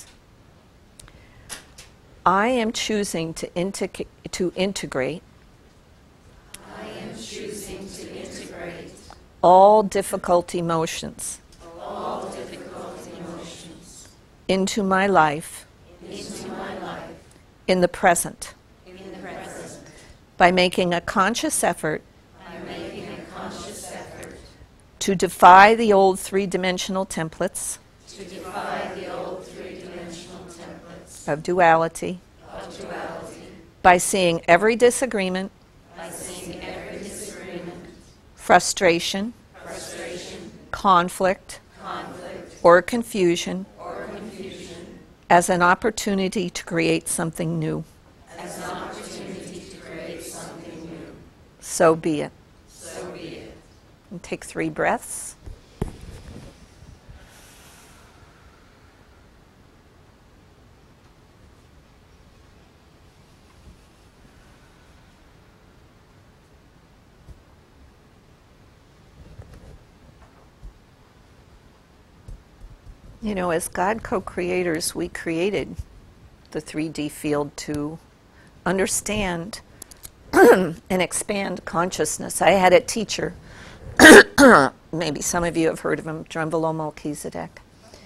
I am choosing to, integ- to integrate
I am choosing to integrate
all difficult emotions
all difficult emotions
into my life
into my life
in the present
in the present
by making a conscious effort
by making a conscious effort
to defy the old three-dimensional templates
to defy the old three-dimensional templates
of duality
of duality
by seeing every disagreement,
by seeing every disagreement,
frustration,
frustration,
conflict,
conflict,
or confusion
or confusion
as an opportunity to create something new.
as an opportunity to create something new.
So be it.
So be it.
And take three breaths. You know, as God co-creators, we created the three D field to understand and expand consciousness. I had a teacher, maybe some of you have heard of him, Drunvalo Melchizedek.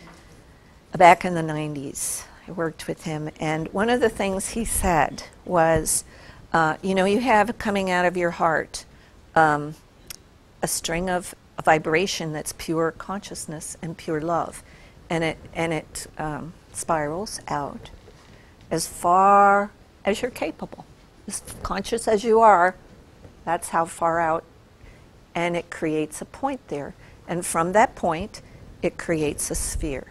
Back in the nineties, I worked with him, and one of the things he said was, uh, you know, you have coming out of your heart um, a string of a vibration that's pure consciousness and pure love. And it, and it um, spirals out as far as you're capable. As conscious as you are, that's how far out. And it creates a point there. And from that point, it creates a sphere.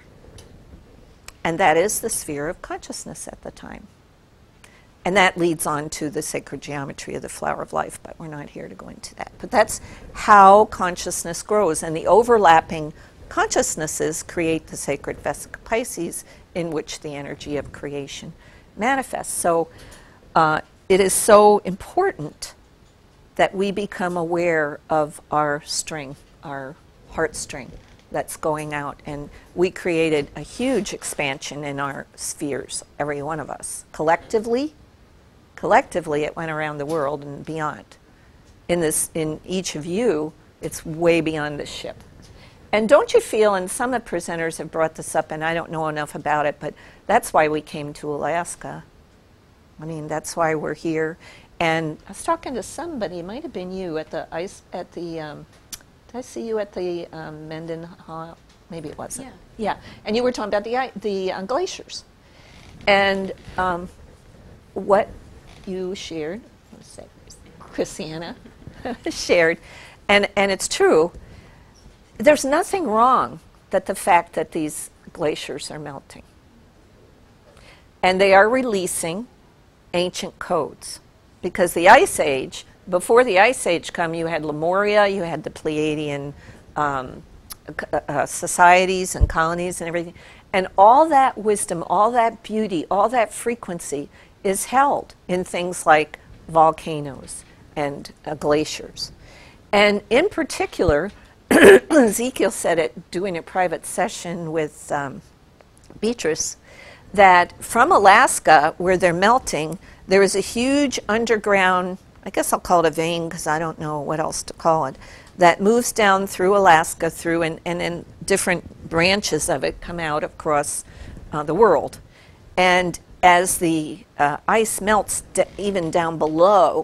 And that is the sphere of consciousness at the time. And that leads on to the sacred geometry of the flower of life, but we're not here to go into that. But that's how consciousness grows. And the overlapping consciousnesses create the sacred Vesica Pisces, in which the energy of creation manifests. So uh, it is so important that we become aware of our string, our heartstring that's going out. And we created a huge expansion in our spheres, every one of us. Collectively, collectively it went around the world and beyond. In this, in each of you, it's way beyond this ship. And don't you feel, and some of the presenters have brought this up, and I don't know enough about it, but that's why we came to Alaska. I mean, that's why we're here. And I was talking to somebody, it might have been you, at the ice, at the, um, did I see you at the um, Mendenhall? Maybe it wasn't.
Yeah.
Yeah. And you were talking about the, i- the uh, glaciers. And um, what you shared, let's say, Christiana shared, and, and it's true. There's nothing wrong that the fact that these glaciers are melting. And they are releasing ancient codes. Because the Ice Age, before the Ice Age come, you had Lemuria, you had the Pleiadian um, uh, societies and colonies and everything. And all that wisdom, all that beauty, all that frequency is held in things like volcanoes and uh, glaciers. And in particular, Ezekiel said it doing a private session with um, Beatrice, that from Alaska, where they're melting, there is a huge underground, I guess I'll call it a vein because I don't know what else to call it, that moves down through Alaska through, and, and then different branches of it come out across uh, the world. And as the uh, ice melts d- even down below,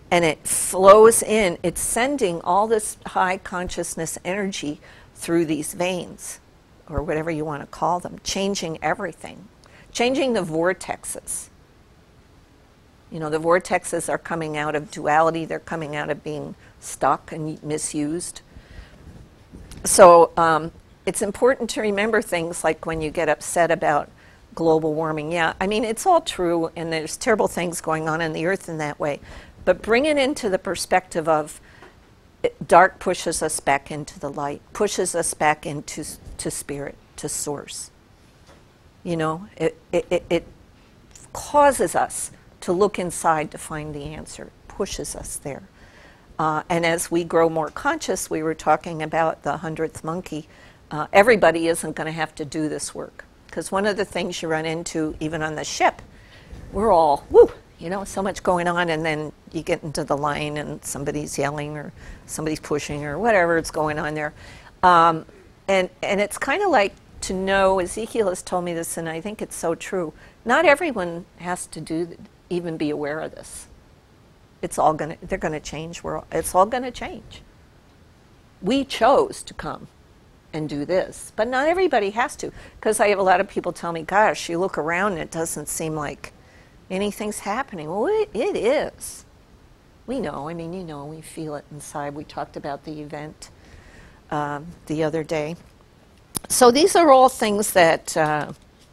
and it flows in. It's sending all this high consciousness energy through these veins, or whatever you want to call them, changing everything, changing the vortexes. You know, the vortexes are coming out of duality. They're coming out of being stuck and misused. So um, it's important to remember things like when you get upset about global warming. Yeah, I mean, it's all true, and there's terrible things going on in the earth in that way. But bring it into the perspective of it, dark pushes us back into the light, pushes us back into to spirit, to source. You know, it, it, it, it causes us to look inside to find the answer, pushes us there. Uh, and as we grow more conscious, we were talking about the hundredth monkey, uh, everybody isn't going to have to do this work. Because one of the things you run into, even on the ship, we're all, woo, you know, so much going on, and then you get into the line and somebody's yelling or somebody's pushing or whatever is going on there. Um, and, and it's kind of like to know, Ezekiel has told me this, and I think it's so true, not everyone has to do, even be aware of this. It's all going to, they're going to change. We're all, it's all going to change. We chose to come and do this, but not everybody has to, because I have a lot of people tell me, gosh, you look around and it doesn't seem like anything's happening. Well, it, it is. We know, I mean, you know, we feel it inside. We talked about the event um, the other day. So these are all things that uh,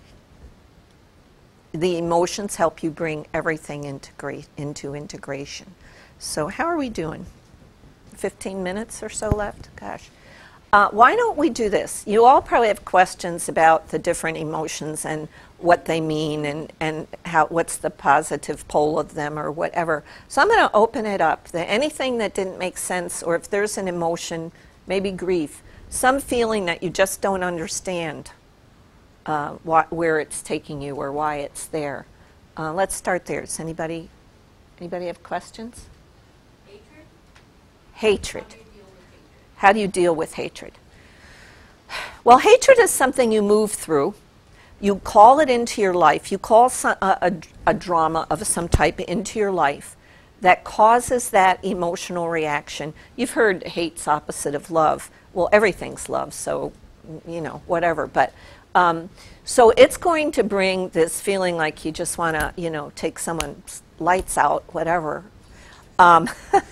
the emotions help you bring everything integrate, into integration. So how are we doing? fifteen minutes or so left? Gosh. Uh, why don't we do this? You all probably have questions about the different emotions and what they mean and, and how what's the positive pole of them or whatever. So I'm going to open it up. The, anything that didn't make sense, or if there's an emotion, maybe grief, some feeling that you just don't understand uh, wh where it's taking you or why it's there. Uh, let's start there. Does anybody, anybody have questions?
Hatred?
Hatred. How do you deal with hatred? Well, hatred is something you move through. You call it into your life. You call some, a, a, a drama of some type into your life that causes that emotional reaction. You've heard hate's opposite of love. Well, everything's love, so, you know, whatever. But um, so it's going to bring this feeling like you just want to, you know, take someone's lights out, whatever. Um,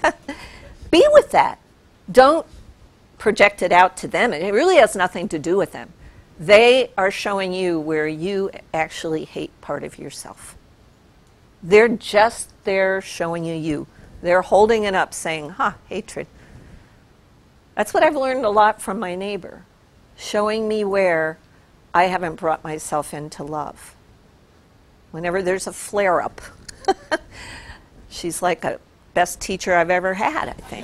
be with that. Don't project it out to them. It really has nothing to do with them. They are showing you where you actually hate part of yourself. They're just there showing you you. They're holding it up saying, huh, hatred. That's what I've learned a lot from my neighbor, showing me where I haven't brought myself into love. Whenever there's a flare-up, she's like a best teacher I've ever had, I think.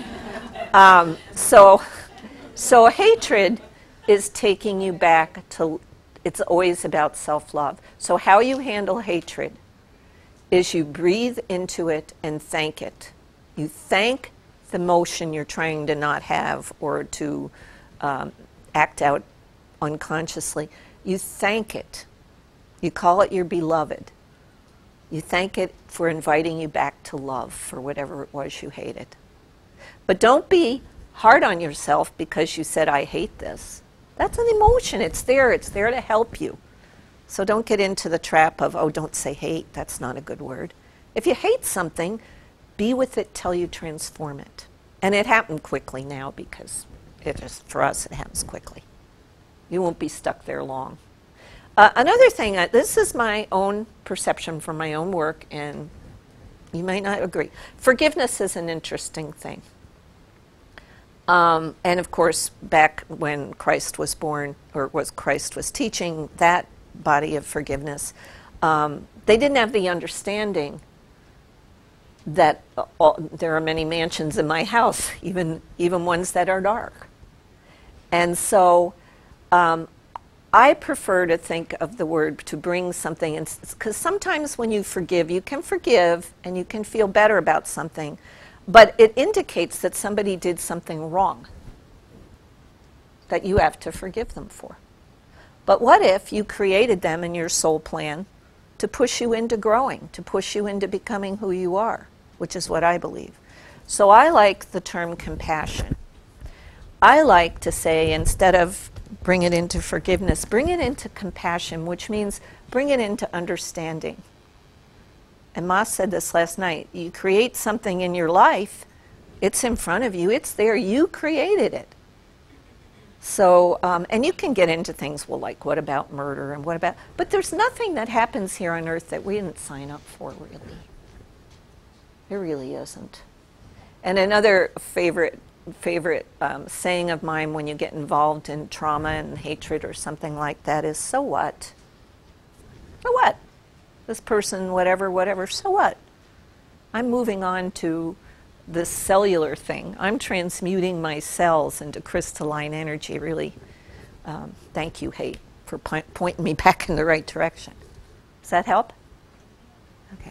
Um, so, so hatred is taking you back to, it's always about self-love. So how you handle hatred is you breathe into it and thank it. You thank the emotion you're trying to not have or to um, act out unconsciously. You thank it. You call it your beloved. You thank it for inviting you back to love for whatever it was you hated. But don't be hard on yourself because you said, I hate this. That's an emotion. It's there. It's there to help you. So don't get into the trap of, oh, don't say hate. That's not a good word. If you hate something, be with it till you transform it. And it happened quickly now because it just, for us, it happens quickly. You won't be stuck there long. Uh, another thing, uh, this is my own perception from my own work, and you might not agree. Forgiveness is an interesting thing. Um, and of course, back when Christ was born, or was Christ was teaching that body of forgiveness, um, they didn't have the understanding that uh, all, there are many mansions in my house, even even ones that are dark. And so um, I prefer to think of the word to bring something in, because sometimes when you forgive, you can forgive and you can feel better about something. But it indicates that somebody did something wrong that you have to forgive them for. But what if you created them in your soul plan to push you into growing, to push you into becoming who you are? which is what I believe. So I like the term compassion. I like to say, instead of bring it into forgiveness, bring it into compassion, which means bring it into understanding. And Ma said this last night. You create something in your life, it's in front of you, it's there, you created it. So, um, and you can get into things, well, like what about murder and what about, but there's nothing that happens here on earth that we didn't sign up for, really. There really isn't. And another favorite favorite um, saying of mine when you get involved in trauma and hatred or something like that is, so what? So what? This person, whatever, whatever, so what? I'm moving on to this cellular thing. I'm transmuting my cells into crystalline energy, really. Um, thank you, hate, for po- pointing me back in the right direction. Does that help? Okay.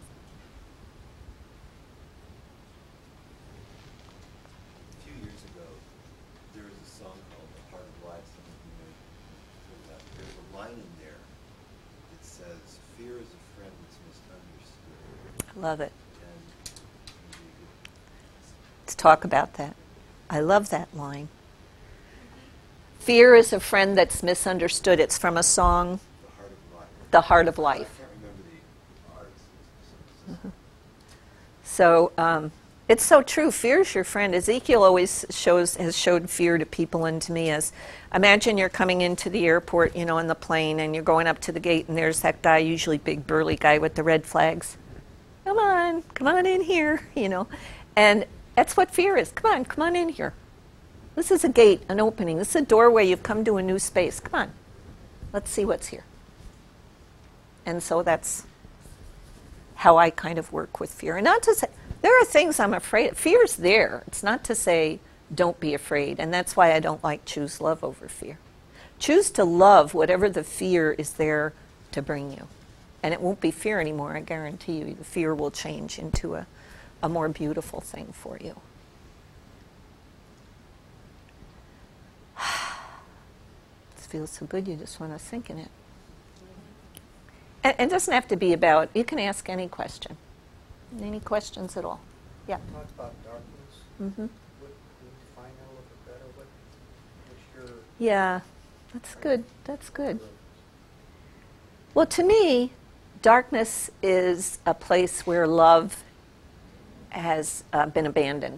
A few years ago, there was a song called The Heart of Life. Some of you may know that. There's a line in there that says, fear is a friend that's misunderstood.
I love it.
And maybe you
Let's talk about that. I love that line. Fear is a friend that's misunderstood. It's from a song,
could- The Heart of Life.
The Heart of
I
Life.
can't remember the artist.
Mm-hmm. So um, it's so true. Fear is your friend. Ezekiel always shows has showed fear to people and to me as, imagine you're coming into the airport, you know, in the plane, and you're going up to the gate, and there's that guy, usually big burly guy with the red flags. Come on, come on in here, you know. And that's what fear is. Come on, come on in here. This is a gate, an opening. This is a doorway. You've come to a new space. Come on. Let's see what's here. And so that's how I kind of work with fear. And not to say, there are things I'm afraid of. Fear's there. It's not to say don't be afraid. And that's why I don't like choose love over fear. Choose to love whatever the fear is there to bring you. And it won't be fear anymore, I guarantee you. The fear will change into a, a more beautiful thing for you. This feels so good, you just want to sink in it. And it doesn't have to be about, you can ask any question. Any questions at all? Yeah.
Talk about darkness.
Mm-hmm.
What, can you define that a little bit better? What, what's your...
Yeah, that's good. That's good. Well, to me, darkness is a place where love has uh, been abandoned.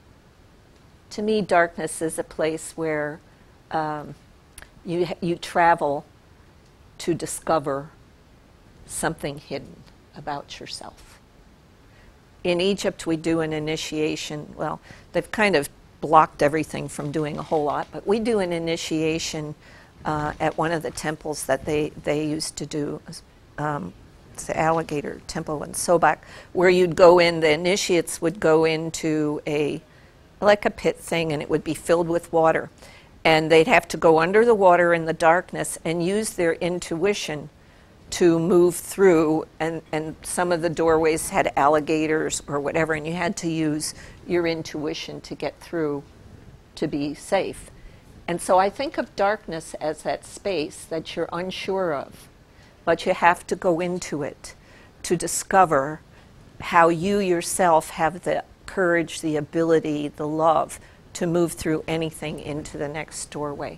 To me, darkness is a place where um, you you travel to discover something hidden about yourself. In Egypt, we do an initiation. Well, they've kind of blocked everything from doing a whole lot, but we do an initiation uh, at one of the temples that they, they used to do. Um, it's the alligator temple in Sobak, where you'd go in, the initiates would go into a, like a pit thing, and it would be filled with water. And they'd have to go under the water in the darkness and use their intuition to move through, and, and some of the doorways had alligators or whatever, and you had to use your intuition to get through to be safe. And so I think of darkness as that space that you're unsure of, but you have to go into it to discover how you yourself have the courage, the ability, the love to move through anything into the next doorway.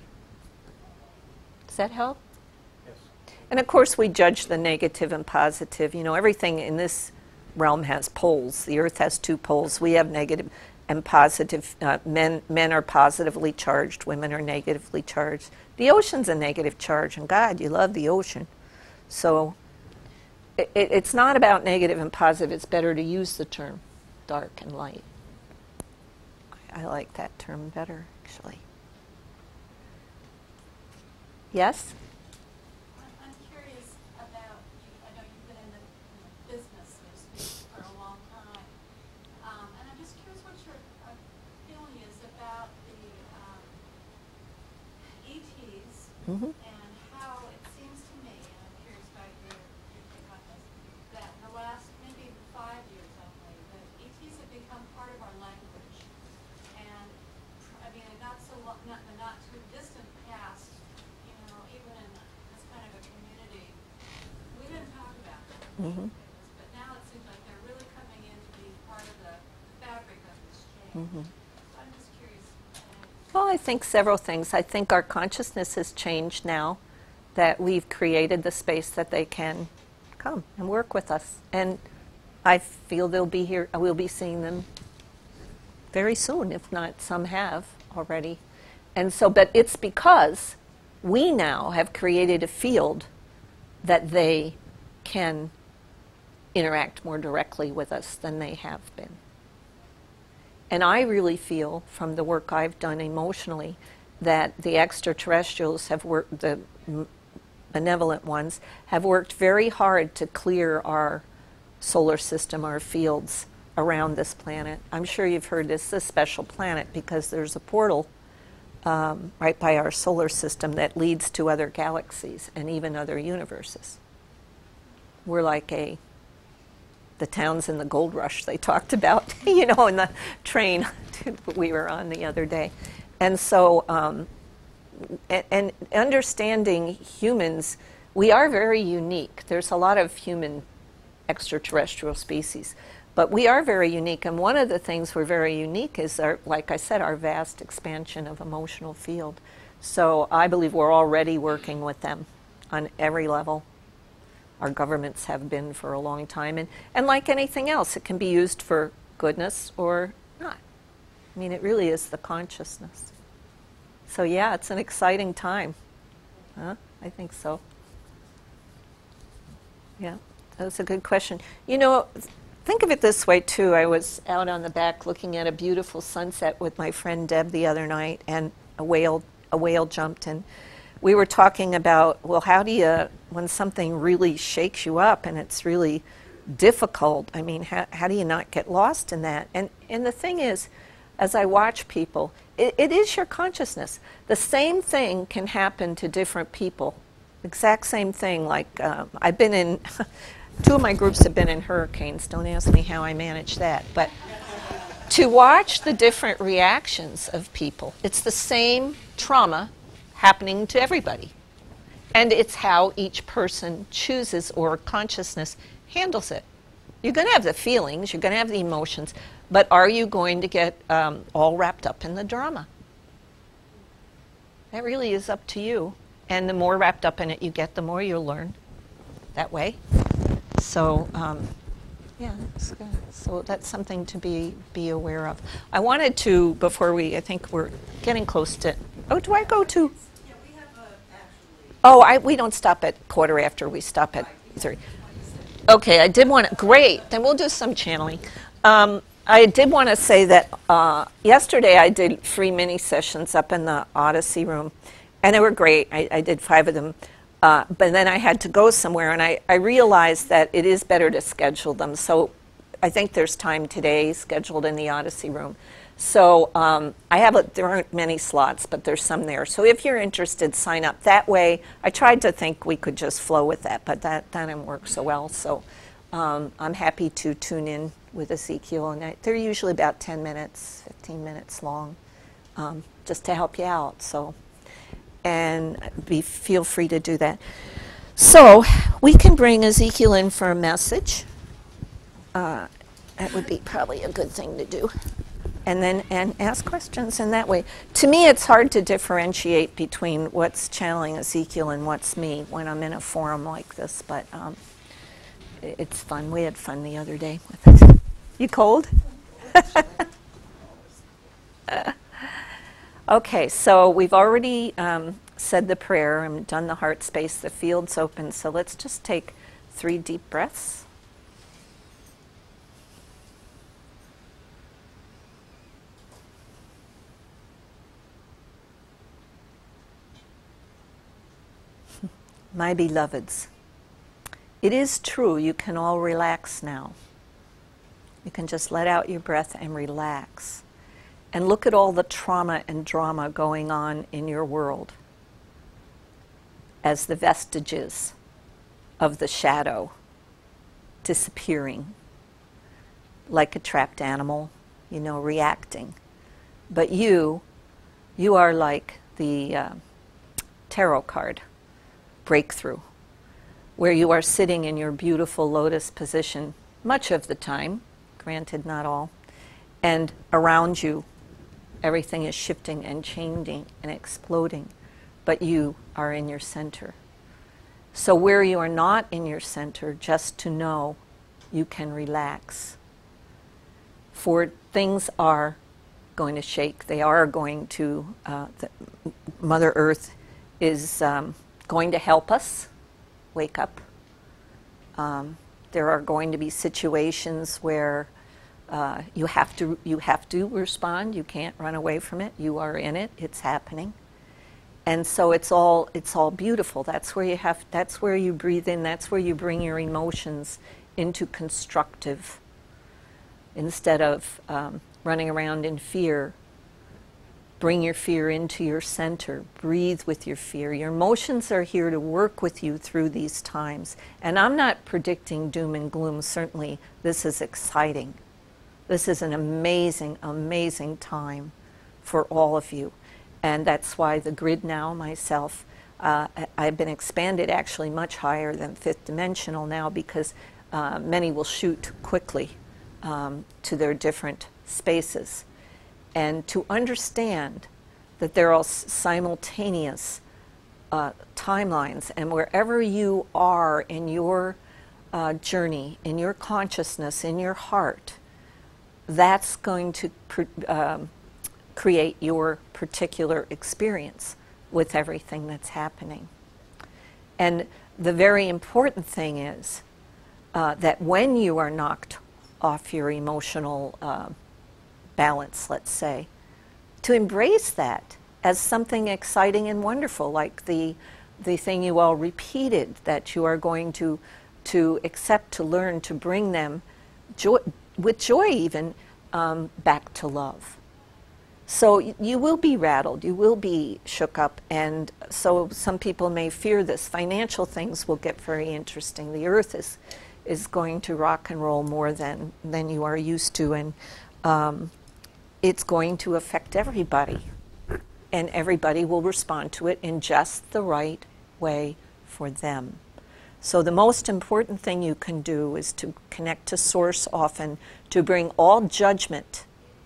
Does that help?
Yes.
And of course, we judge the negative and positive. You know, everything in this realm has poles. The earth has two poles. We have negative and positive. Uh, men, men are positively charged. Women are negatively charged. The ocean's a negative charge, and God, you love the ocean. So it, it's not about negative and positive. It's better to use the term dark and light. I like that term better, actually. Yes?
I'm curious about, you. I know you've been in the business, so to speak, for a long time. Um, and I'm just curious what your uh, feeling is about the um, E Ts
Mm-hmm.
and how it seems to me, and I'm curious about your, your take on this, that in the last maybe five years only, that E Ts have become part of our language. And, I mean, not so long, not the not too distant past, you know, even in this kind of a community, we didn't talk about them.
Mm-hmm.
But now it seems like they're really coming in to be
Mm-hmm.
I'm just curious.
Well, I think several things. I think our consciousness has changed now that we've created the space that they can come and work with us. And I feel they'll be here, we'll be seeing them very soon, if not some have already. And so, but it's because we now have created a field that they can interact more directly with us than they have been. And I really feel from the work I've done emotionally that the extraterrestrials have worked, the m- benevolent ones, have worked very hard to clear our solar system, our fields around this planet. I'm sure you've heard this is a special planet because there's a portal um, right by our solar system that leads to other galaxies and even other universes. We're like a the towns in the gold rush they talked about, you know, in the train we were on the other day. And so, um, and, and understanding humans, we are very unique. There's a lot of human extraterrestrial species, but we are very unique. And one of the things we're very unique is, our, like I said, our vast expansion of emotional field. So I believe we're already working with them on every level. Our governments have been for a long time. And, and like anything else, it can be used for goodness or not. I mean, it really is the consciousness. So yeah, it's an exciting time. Huh? I think so. Yeah, that was a good question. You know, think of it this way, too. I was out on the back looking at a beautiful sunset with my friend Deb the other night, and a whale, a whale jumped in. We were talking about, well, how do you, when something really shakes you up and it's really difficult, I mean, how, how do you not get lost in that? And, and the thing is, as I watch people, it, it is your consciousness. The same thing can happen to different people. Exact same thing. Like, um, I've been in, two of my groups have been in hurricanes. Don't ask me how I manage that. But to watch the different reactions of people, it's the same trauma happening to everybody. And it's how each person chooses or consciousness handles it. You're going to have the feelings, you're going to have the emotions, but are you going to get um, all wrapped up in the drama? That really is up to you. And the more wrapped up in it you get, the more you'll learn that way. So, um, yeah, that's good. So that's something to be, be aware of. I wanted to, before we, I think we're getting close to, oh, do I go to? Oh, I, we don't stop at quarter after. We stop at three. Okay, I did want to, great. Then we'll do some channeling. Um, I did want to say that uh, yesterday I did free mini sessions up in the Odyssey room, and they were great. I, I did five of them. Uh, but then I had to go somewhere, and I, I realized that it is better to schedule them. So I think there's time today scheduled in the Odyssey room. So um, I have a, there aren't many slots, but there's some there. So if you're interested, sign up. That way, I tried to think we could just flow with that, but that, that didn't work so well. So um, I'm happy to tune in with Ezekiel. And I, they're usually about ten minutes, fifteen minutes long, um, just to help you out. So, and be, feel free to do that. So we can bring Ezekiel in for a message. Uh, that would be probably a good thing to do. And then and ask questions in that way. To me, it's hard to differentiate between what's channeling Ezekiel and what's me when I'm in a forum like this, but um, it's fun. We had fun the other day with it. You cold? uh, okay, so we've already um, said the prayer and done the heart space. The field's open, so let's just take three deep breaths. My beloveds, it is true you can all relax now. You can just let out your breath and relax. And look at all the trauma and drama going on in your world as the vestiges of the shadow disappearing, like a trapped animal, you know, reacting. But you, you are like the uh, tarot card. Breakthrough, where you are sitting in your beautiful lotus position much of the time, granted not all, And around you, everything is shifting and changing and exploding, but you are in your center. So where you are not in your center, just to know you can relax. For things are going to shake. They are going to, uh, the, Mother Earth is um, going to help us wake up. Um, there are going to be situations where uh, you have to you have to respond. You can't run away from it. You are in it. It's happening. And so it's all it's all beautiful. That's where you have that's where you breathe in. That's where you bring your emotions into constructive, instead of um, running around in fear. Bring your fear into your center. Breathe with your fear. Your emotions are here to work with you through these times. And I'm not predicting doom and gloom. Certainly, this is exciting. This is an amazing, amazing time for all of you. And that's why the grid now, myself, uh, I've been expanded actually much higher than fifth dimensional now, because uh, many will shoot quickly um, to their different spaces. And to understand that there are simultaneous uh, timelines, and wherever you are in your uh, journey, in your consciousness, in your heart, that's going to pr um, create your particular experience with everything that's happening. And the very important thing is uh, that when you are knocked off your emotional uh, balance, let's say, to embrace that as something exciting and wonderful, like the the thing you all repeated, that you are going to to accept, to learn, to bring them joy, with joy even, um, back to love. So you will be rattled, you will be shook up, and so some people may fear this. Financial things will get very interesting. The earth is is going to rock and roll more than than you are used to, and um, it's going to affect everybody, and everybody will respond to it in just the right way for them. So the most important thing you can do is to connect to Source often, to bring all judgment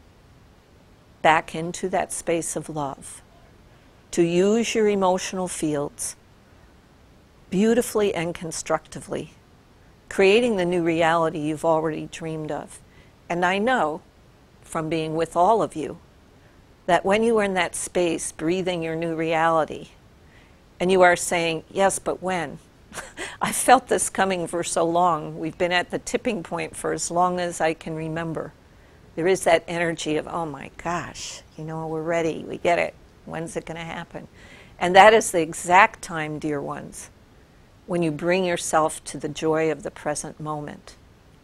back into that space of love, to use your emotional fields beautifully and constructively, creating the new reality you've already dreamed of. And I know from being with all of you that when you are in that space breathing your new reality, and you are saying, yes, but when? I felt this coming for so long. We've been at the tipping point for as long as I can remember. There is that energy of, oh my gosh, you know, we're ready, we get it. When's it going to happen? And that is the exact time, dear ones, when you bring yourself to the joy of the present moment,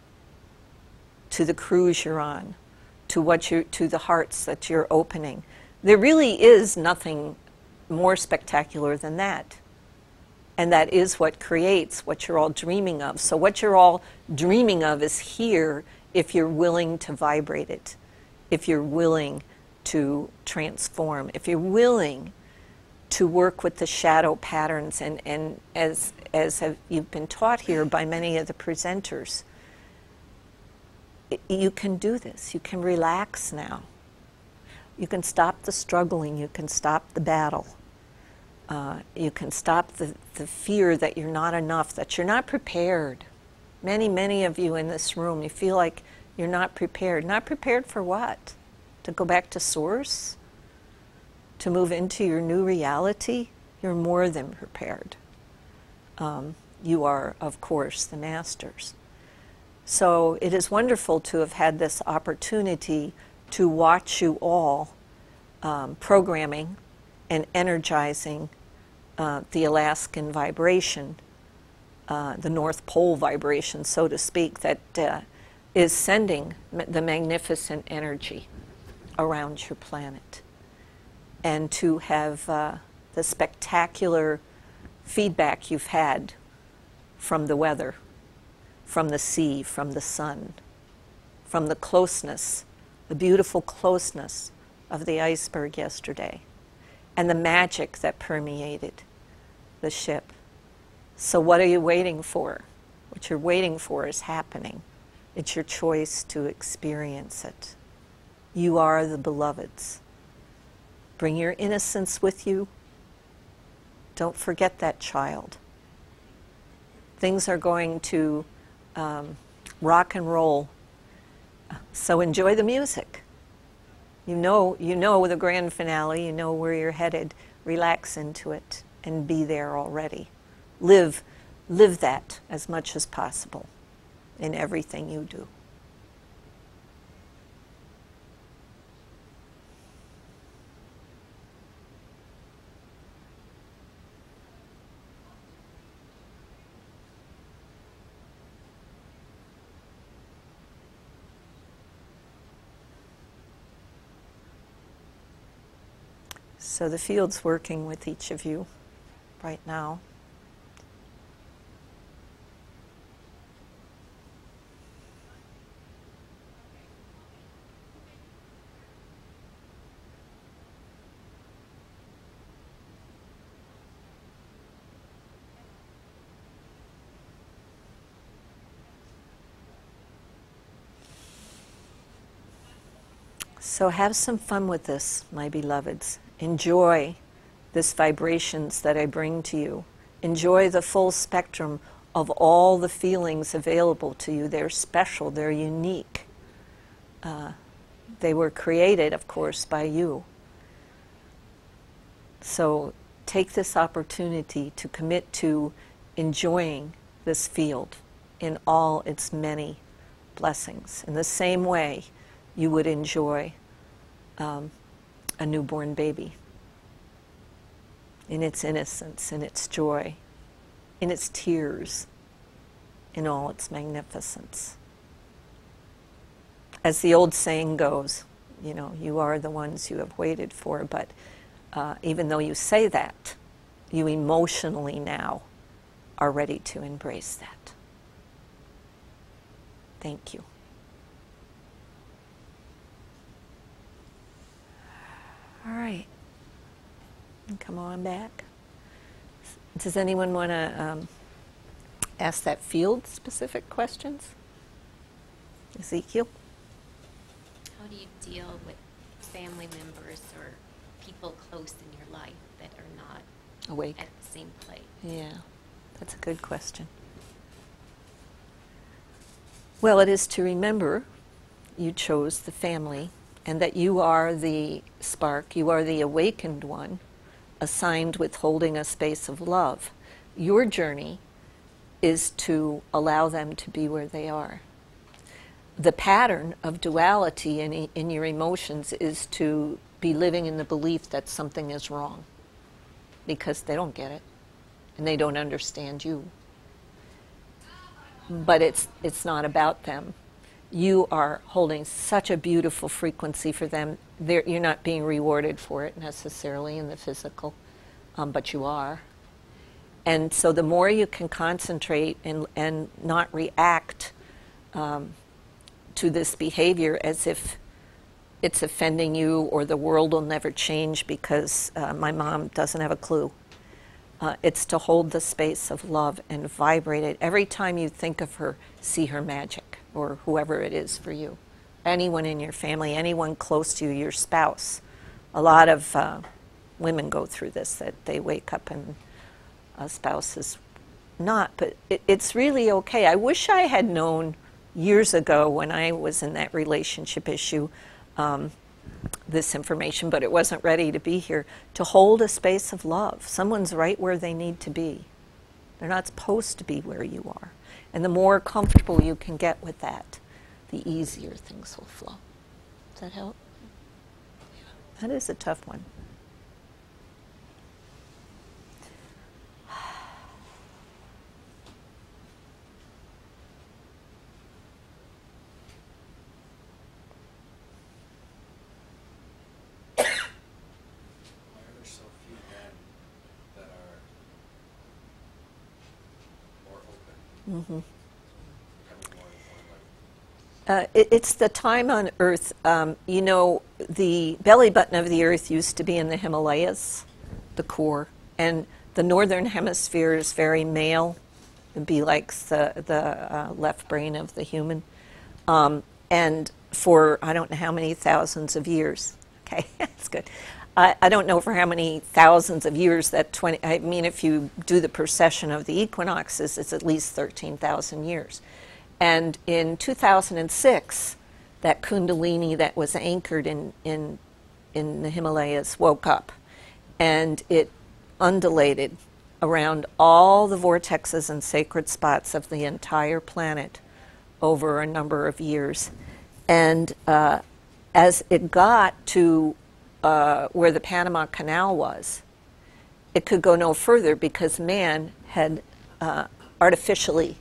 to the cruise you're on, to what you to the hearts that you're opening. There really is nothing more spectacular than that. And that is what creates what you're all dreaming of. So what you're all dreaming of is here if you're willing to vibrate it, if you're willing to transform, if you're willing to work with the shadow patterns, and, and as, as have, you've been taught here by many of the presenters, you can do this. You can relax now. You can stop the struggling. You can stop the battle. Uh, you can stop the, the fear that you're not enough, that you're not prepared. Many, many of you in this room, you feel like you're not prepared. Not prepared for what? To go back to Source? To move into your new reality? You're more than prepared. Um, you are, of course, the masters. So it is wonderful to have had this opportunity to watch you all um, programming and energizing uh, the Alaskan vibration, uh, the North Pole vibration, so to speak, that uh, is sending ma the magnificent energy around your planet. And to have uh, the spectacular feedback you've had from the weather, from the sea, from the sun, from the closeness, the beautiful closeness of the iceberg yesterday, and the magic that permeated the ship. So what are you waiting for? What you're waiting for is happening. It's your choice to experience it. You are the beloveds. Bring your innocence with you. Don't forget that child. Things are going to um, rock and roll. So enjoy the music. You know, you know the grand finale, you know where you're headed. Relax into it and be there already. Live, live that as much as possible in everything you do. So the field's working with each of you right now. So have some fun with this, my beloveds. Enjoy this vibrations that I bring to you. Enjoy the full spectrum of all the feelings available to you. They're special, they're unique. Uh, they were created, of course, by you. So take this opportunity to commit to enjoying this field in all its many blessings. In the same way you would enjoy um, a newborn baby, in its innocence, in its joy, in its tears, in all its magnificence. As the old saying goes, you know, you are the ones you have waited for, but uh, even though you say that, you emotionally now are ready to embrace that. Thank you. All right. Come on back. Does anyone want to um, ask that field-specific questions? Ezekiel?
How do you deal with family members or people close in your life that are not
Awake.
at the same place?
Yeah, that's a good question. Well, it is to remember you chose the family and that you are the spark, you are the awakened one, assigned with holding a space of love. Your journey is to allow them to be where they are. The pattern of duality in, in your emotions is to be living in the belief that something is wrong because they don't get it and they don't understand you. But it's, it's not about them. You are holding such a beautiful frequency for them. They're, you're not being rewarded for it necessarily in the physical, um, but you are. And so the more you can concentrate and, and not react um, to this behavior as if it's offending you or the world will never change because uh, my mom doesn't have a clue. Uh, it's to hold the space of love and vibrate it. Every time you think of her, see her magic, or whoever it is for you. Anyone in your family, anyone close to you, your spouse. A lot of uh, women go through this, that they wake up and a spouse is not, but it, it's really okay. I wish I had known years ago when I was in that relationship issue, um, this information, but it wasn't ready to be here, to hold a space of love. Someone's right where they need to be. They're not supposed to be where you are. And the more comfortable you can get with that, the easier things will flow. Does that help? Yeah. That is a tough one. Mm-hmm. Uh, it, it's the time on Earth. Um, you know, the belly button of the Earth used to be in the Himalayas, the core, and the northern hemisphere is very male. It'd be like the, the uh, left brain of the human. Um, and for I don't know how many thousands of years. Okay, that's good. I, I don't know for how many thousands of years that twenty, I mean, if you do the precession of the equinoxes, it's at least thirteen thousand years. And in two thousand six, that Kundalini that was anchored in, in, in the Himalayas woke up, and it undulated around all the vortexes and sacred spots of the entire planet over a number of years. And uh, as it got to uh, where the Panama Canal was, it could go no further because man had uh, artificially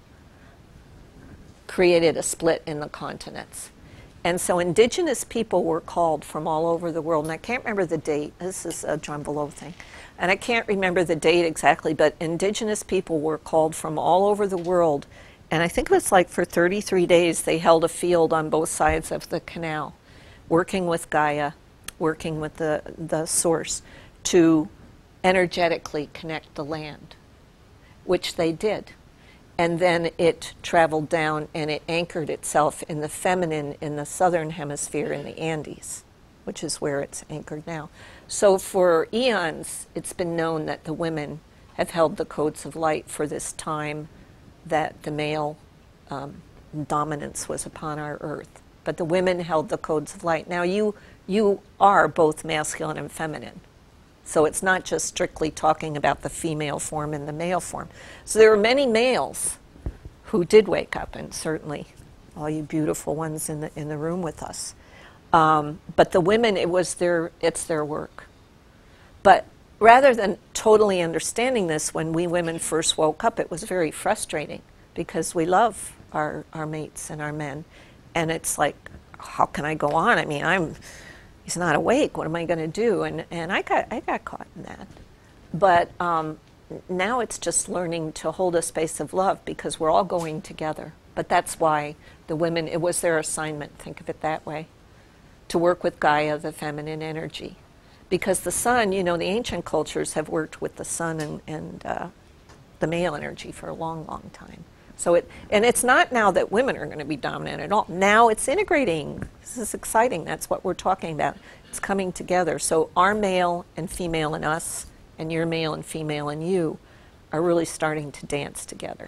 created a split in the continents. And so indigenous people were called from all over the world, and I can't remember the date. This is a John Below thing. And I can't remember the date exactly, but indigenous people were called from all over the world. And I think it was like for thirty-three days they held a field on both sides of the canal, working with Gaia, working with the, the source to energetically connect the land, which they did. And then it traveled down and it anchored itself in the feminine in the southern hemisphere in the Andes, which is where it's anchored now. So for eons, it's been known that the women have held the codes of light for this time that the male um, dominance was upon our earth. But the women held the codes of light. Now you, you are both masculine and feminine. So it's not just strictly talking about the female form and the male form. So there are many males who did wake up, and certainly all you beautiful ones in the, in the room with us. Um, but the women, it was their, it's their work. But rather than totally understanding this, when we women first woke up, it was very frustrating because we love our, our mates and our men. And it's like, how can I go on? I mean, I'm, he's not awake. What am I going to do? And, and I got, I got caught in that. But um, now it's just learning to hold a space of love because we're all going together. But that's why the women, it was their assignment, think of it that way, to work with Gaia, the feminine energy. Because the sun, you know, the ancient cultures have worked with the sun and, and uh, the male energy for a long, long time. So it, and it's not now that women are going to be dominant at all. Now it's integrating. This is exciting. That's what we're talking about. It's coming together. So our male and female in us, and your male and female in you, are really starting to dance together.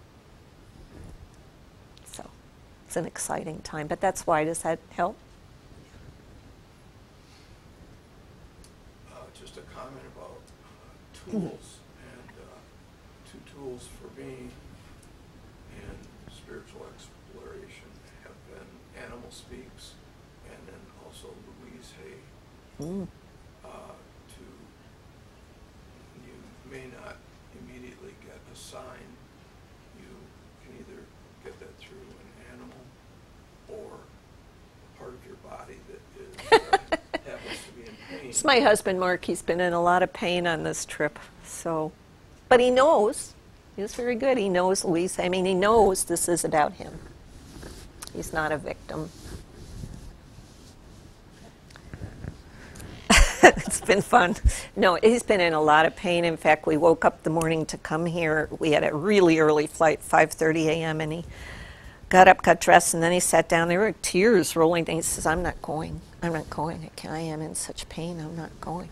So it's an exciting time. But that's why. Does that help?
Uh, just a comment about uh, tools, and uh, two tools for me in spiritual exploration have been Animal Speaks and then also Louise Hay.
Mm.
Uh, to, you may not immediately get a sign. You can either get that through an animal or a part of your body that is uh, happens to be in pain.
It's my husband, Mark. He's been in a lot of pain on this trip. So, but he knows. He's very good. He knows, Louise. I mean, he knows this is about him. He's not a victim. It's been fun. No, he's been in a lot of pain. In fact, we woke up the morning to come here. We had a really early flight, five thirty a m, and he got up, got dressed, and then he sat down. There were tears rolling down. He says, I'm not going. I'm not going. I am in such pain. I'm not going.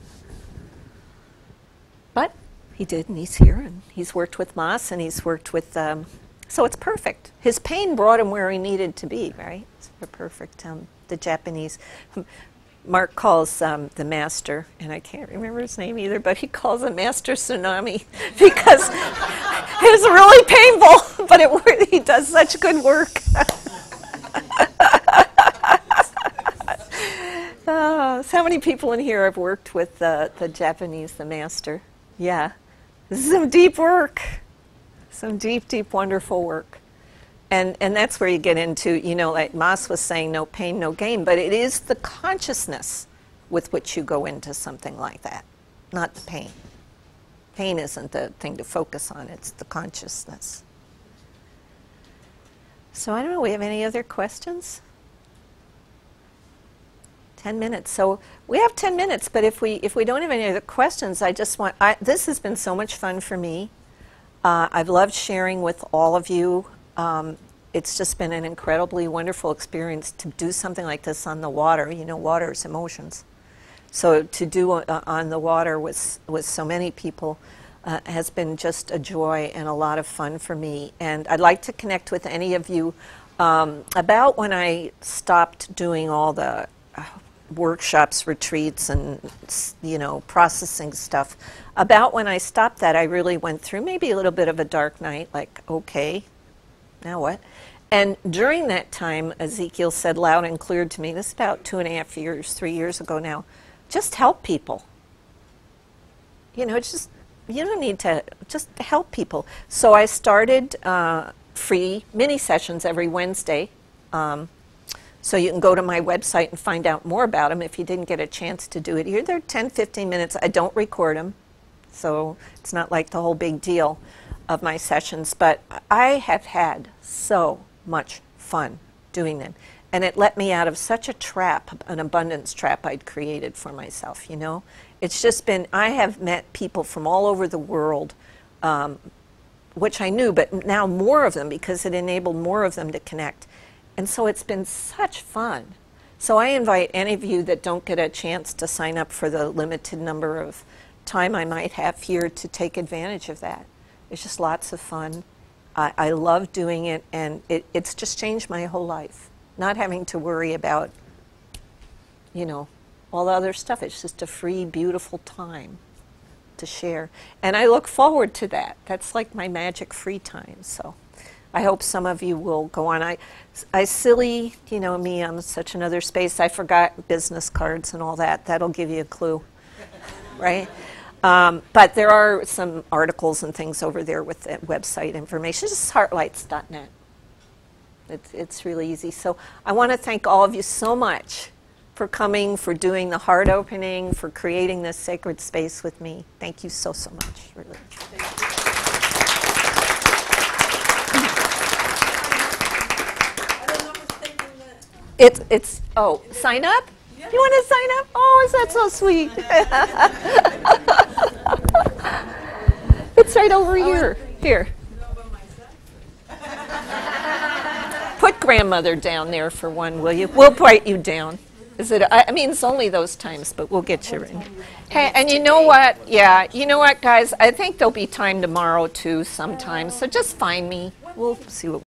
But he did, and he's here, and he's worked with Mas, and he's worked with, um, so it's perfect. His pain brought him where he needed to be, right? It's perfect. Um, the Japanese, Mark calls um, the master, and I can't remember his name either, but he calls him Master Tsunami because it was really painful, but it, he does such good work. uh, so how many people in here have worked with uh, the Japanese, the master? Yeah. This is some deep work. Some deep, deep, wonderful work. And and that's where you get into, you know, like Mas was saying, no pain, no gain, but it is the consciousness with which you go into something like that, not the pain. Pain isn't the thing to focus on, it's the consciousness. So I don't know, we have any other questions? Ten minutes. So we have ten minutes, but if we if we don't have any other questions, I just want, I, this has been so much fun for me. Uh, I've loved sharing with all of you. Um, it's just been an incredibly wonderful experience to do something like this on the water. You know, water is emotions. So to do uh, on the water with, with so many people uh, has been just a joy and a lot of fun for me. And I'd like to connect with any of you um, about when I stopped doing all the uh, workshops, retreats, and, you know, processing stuff. About when I stopped that, I really went through maybe a little bit of a dark night, like, okay, now what? And during that time, Ezekiel said loud and clear to me, this is about two and a half years, three years ago now, just help people. You know, it's just, you don't need to, just help people. So I started uh, free mini sessions every Wednesday. Um, so you can go to my website and find out more about them if you didn't get a chance to do it here. They're ten, fifteen minutes. I don't record them, so it's not like the whole big deal of my sessions. But I have had so much fun doing them. And it let me out of such a trap, an abundance trap I'd created for myself, you know. It's just been, I have met people from all over the world, um, which I knew, but now more of them because it enabled more of them to connect. And so it's been such fun. So I invite any of you that don't get a chance to sign up for the limited number of time I might have here to take advantage of that. It's just lots of fun. I, I love doing it, and it, it's just changed my whole life. Not having to worry about, you know, all the other stuff. It's just a free, beautiful time to share. And I look forward to that. That's like my magic free time. So I hope some of you will go on. I, I silly, you know me, I'm such another space. I forgot business cards and all that. That'll give you a clue, right? Um, but there are some articles and things over there with that website information. Just heartlights dot net. It's, it's really easy. So I want to thank all of you so much for coming, for doing the heart opening, for creating this sacred space with me. Thank you so, so much. Really. It's, it's, oh, sign up? You want to sign up? Oh, is that so sweet? It's right over here. Here. Put grandmother down there for one, will you? We'll write you down. Is it? I mean, it's only those times, but we'll get you in. Hey, and you know what? Yeah, you know what, guys? I think there'll be time tomorrow too, sometime. So just find me. We'll see what.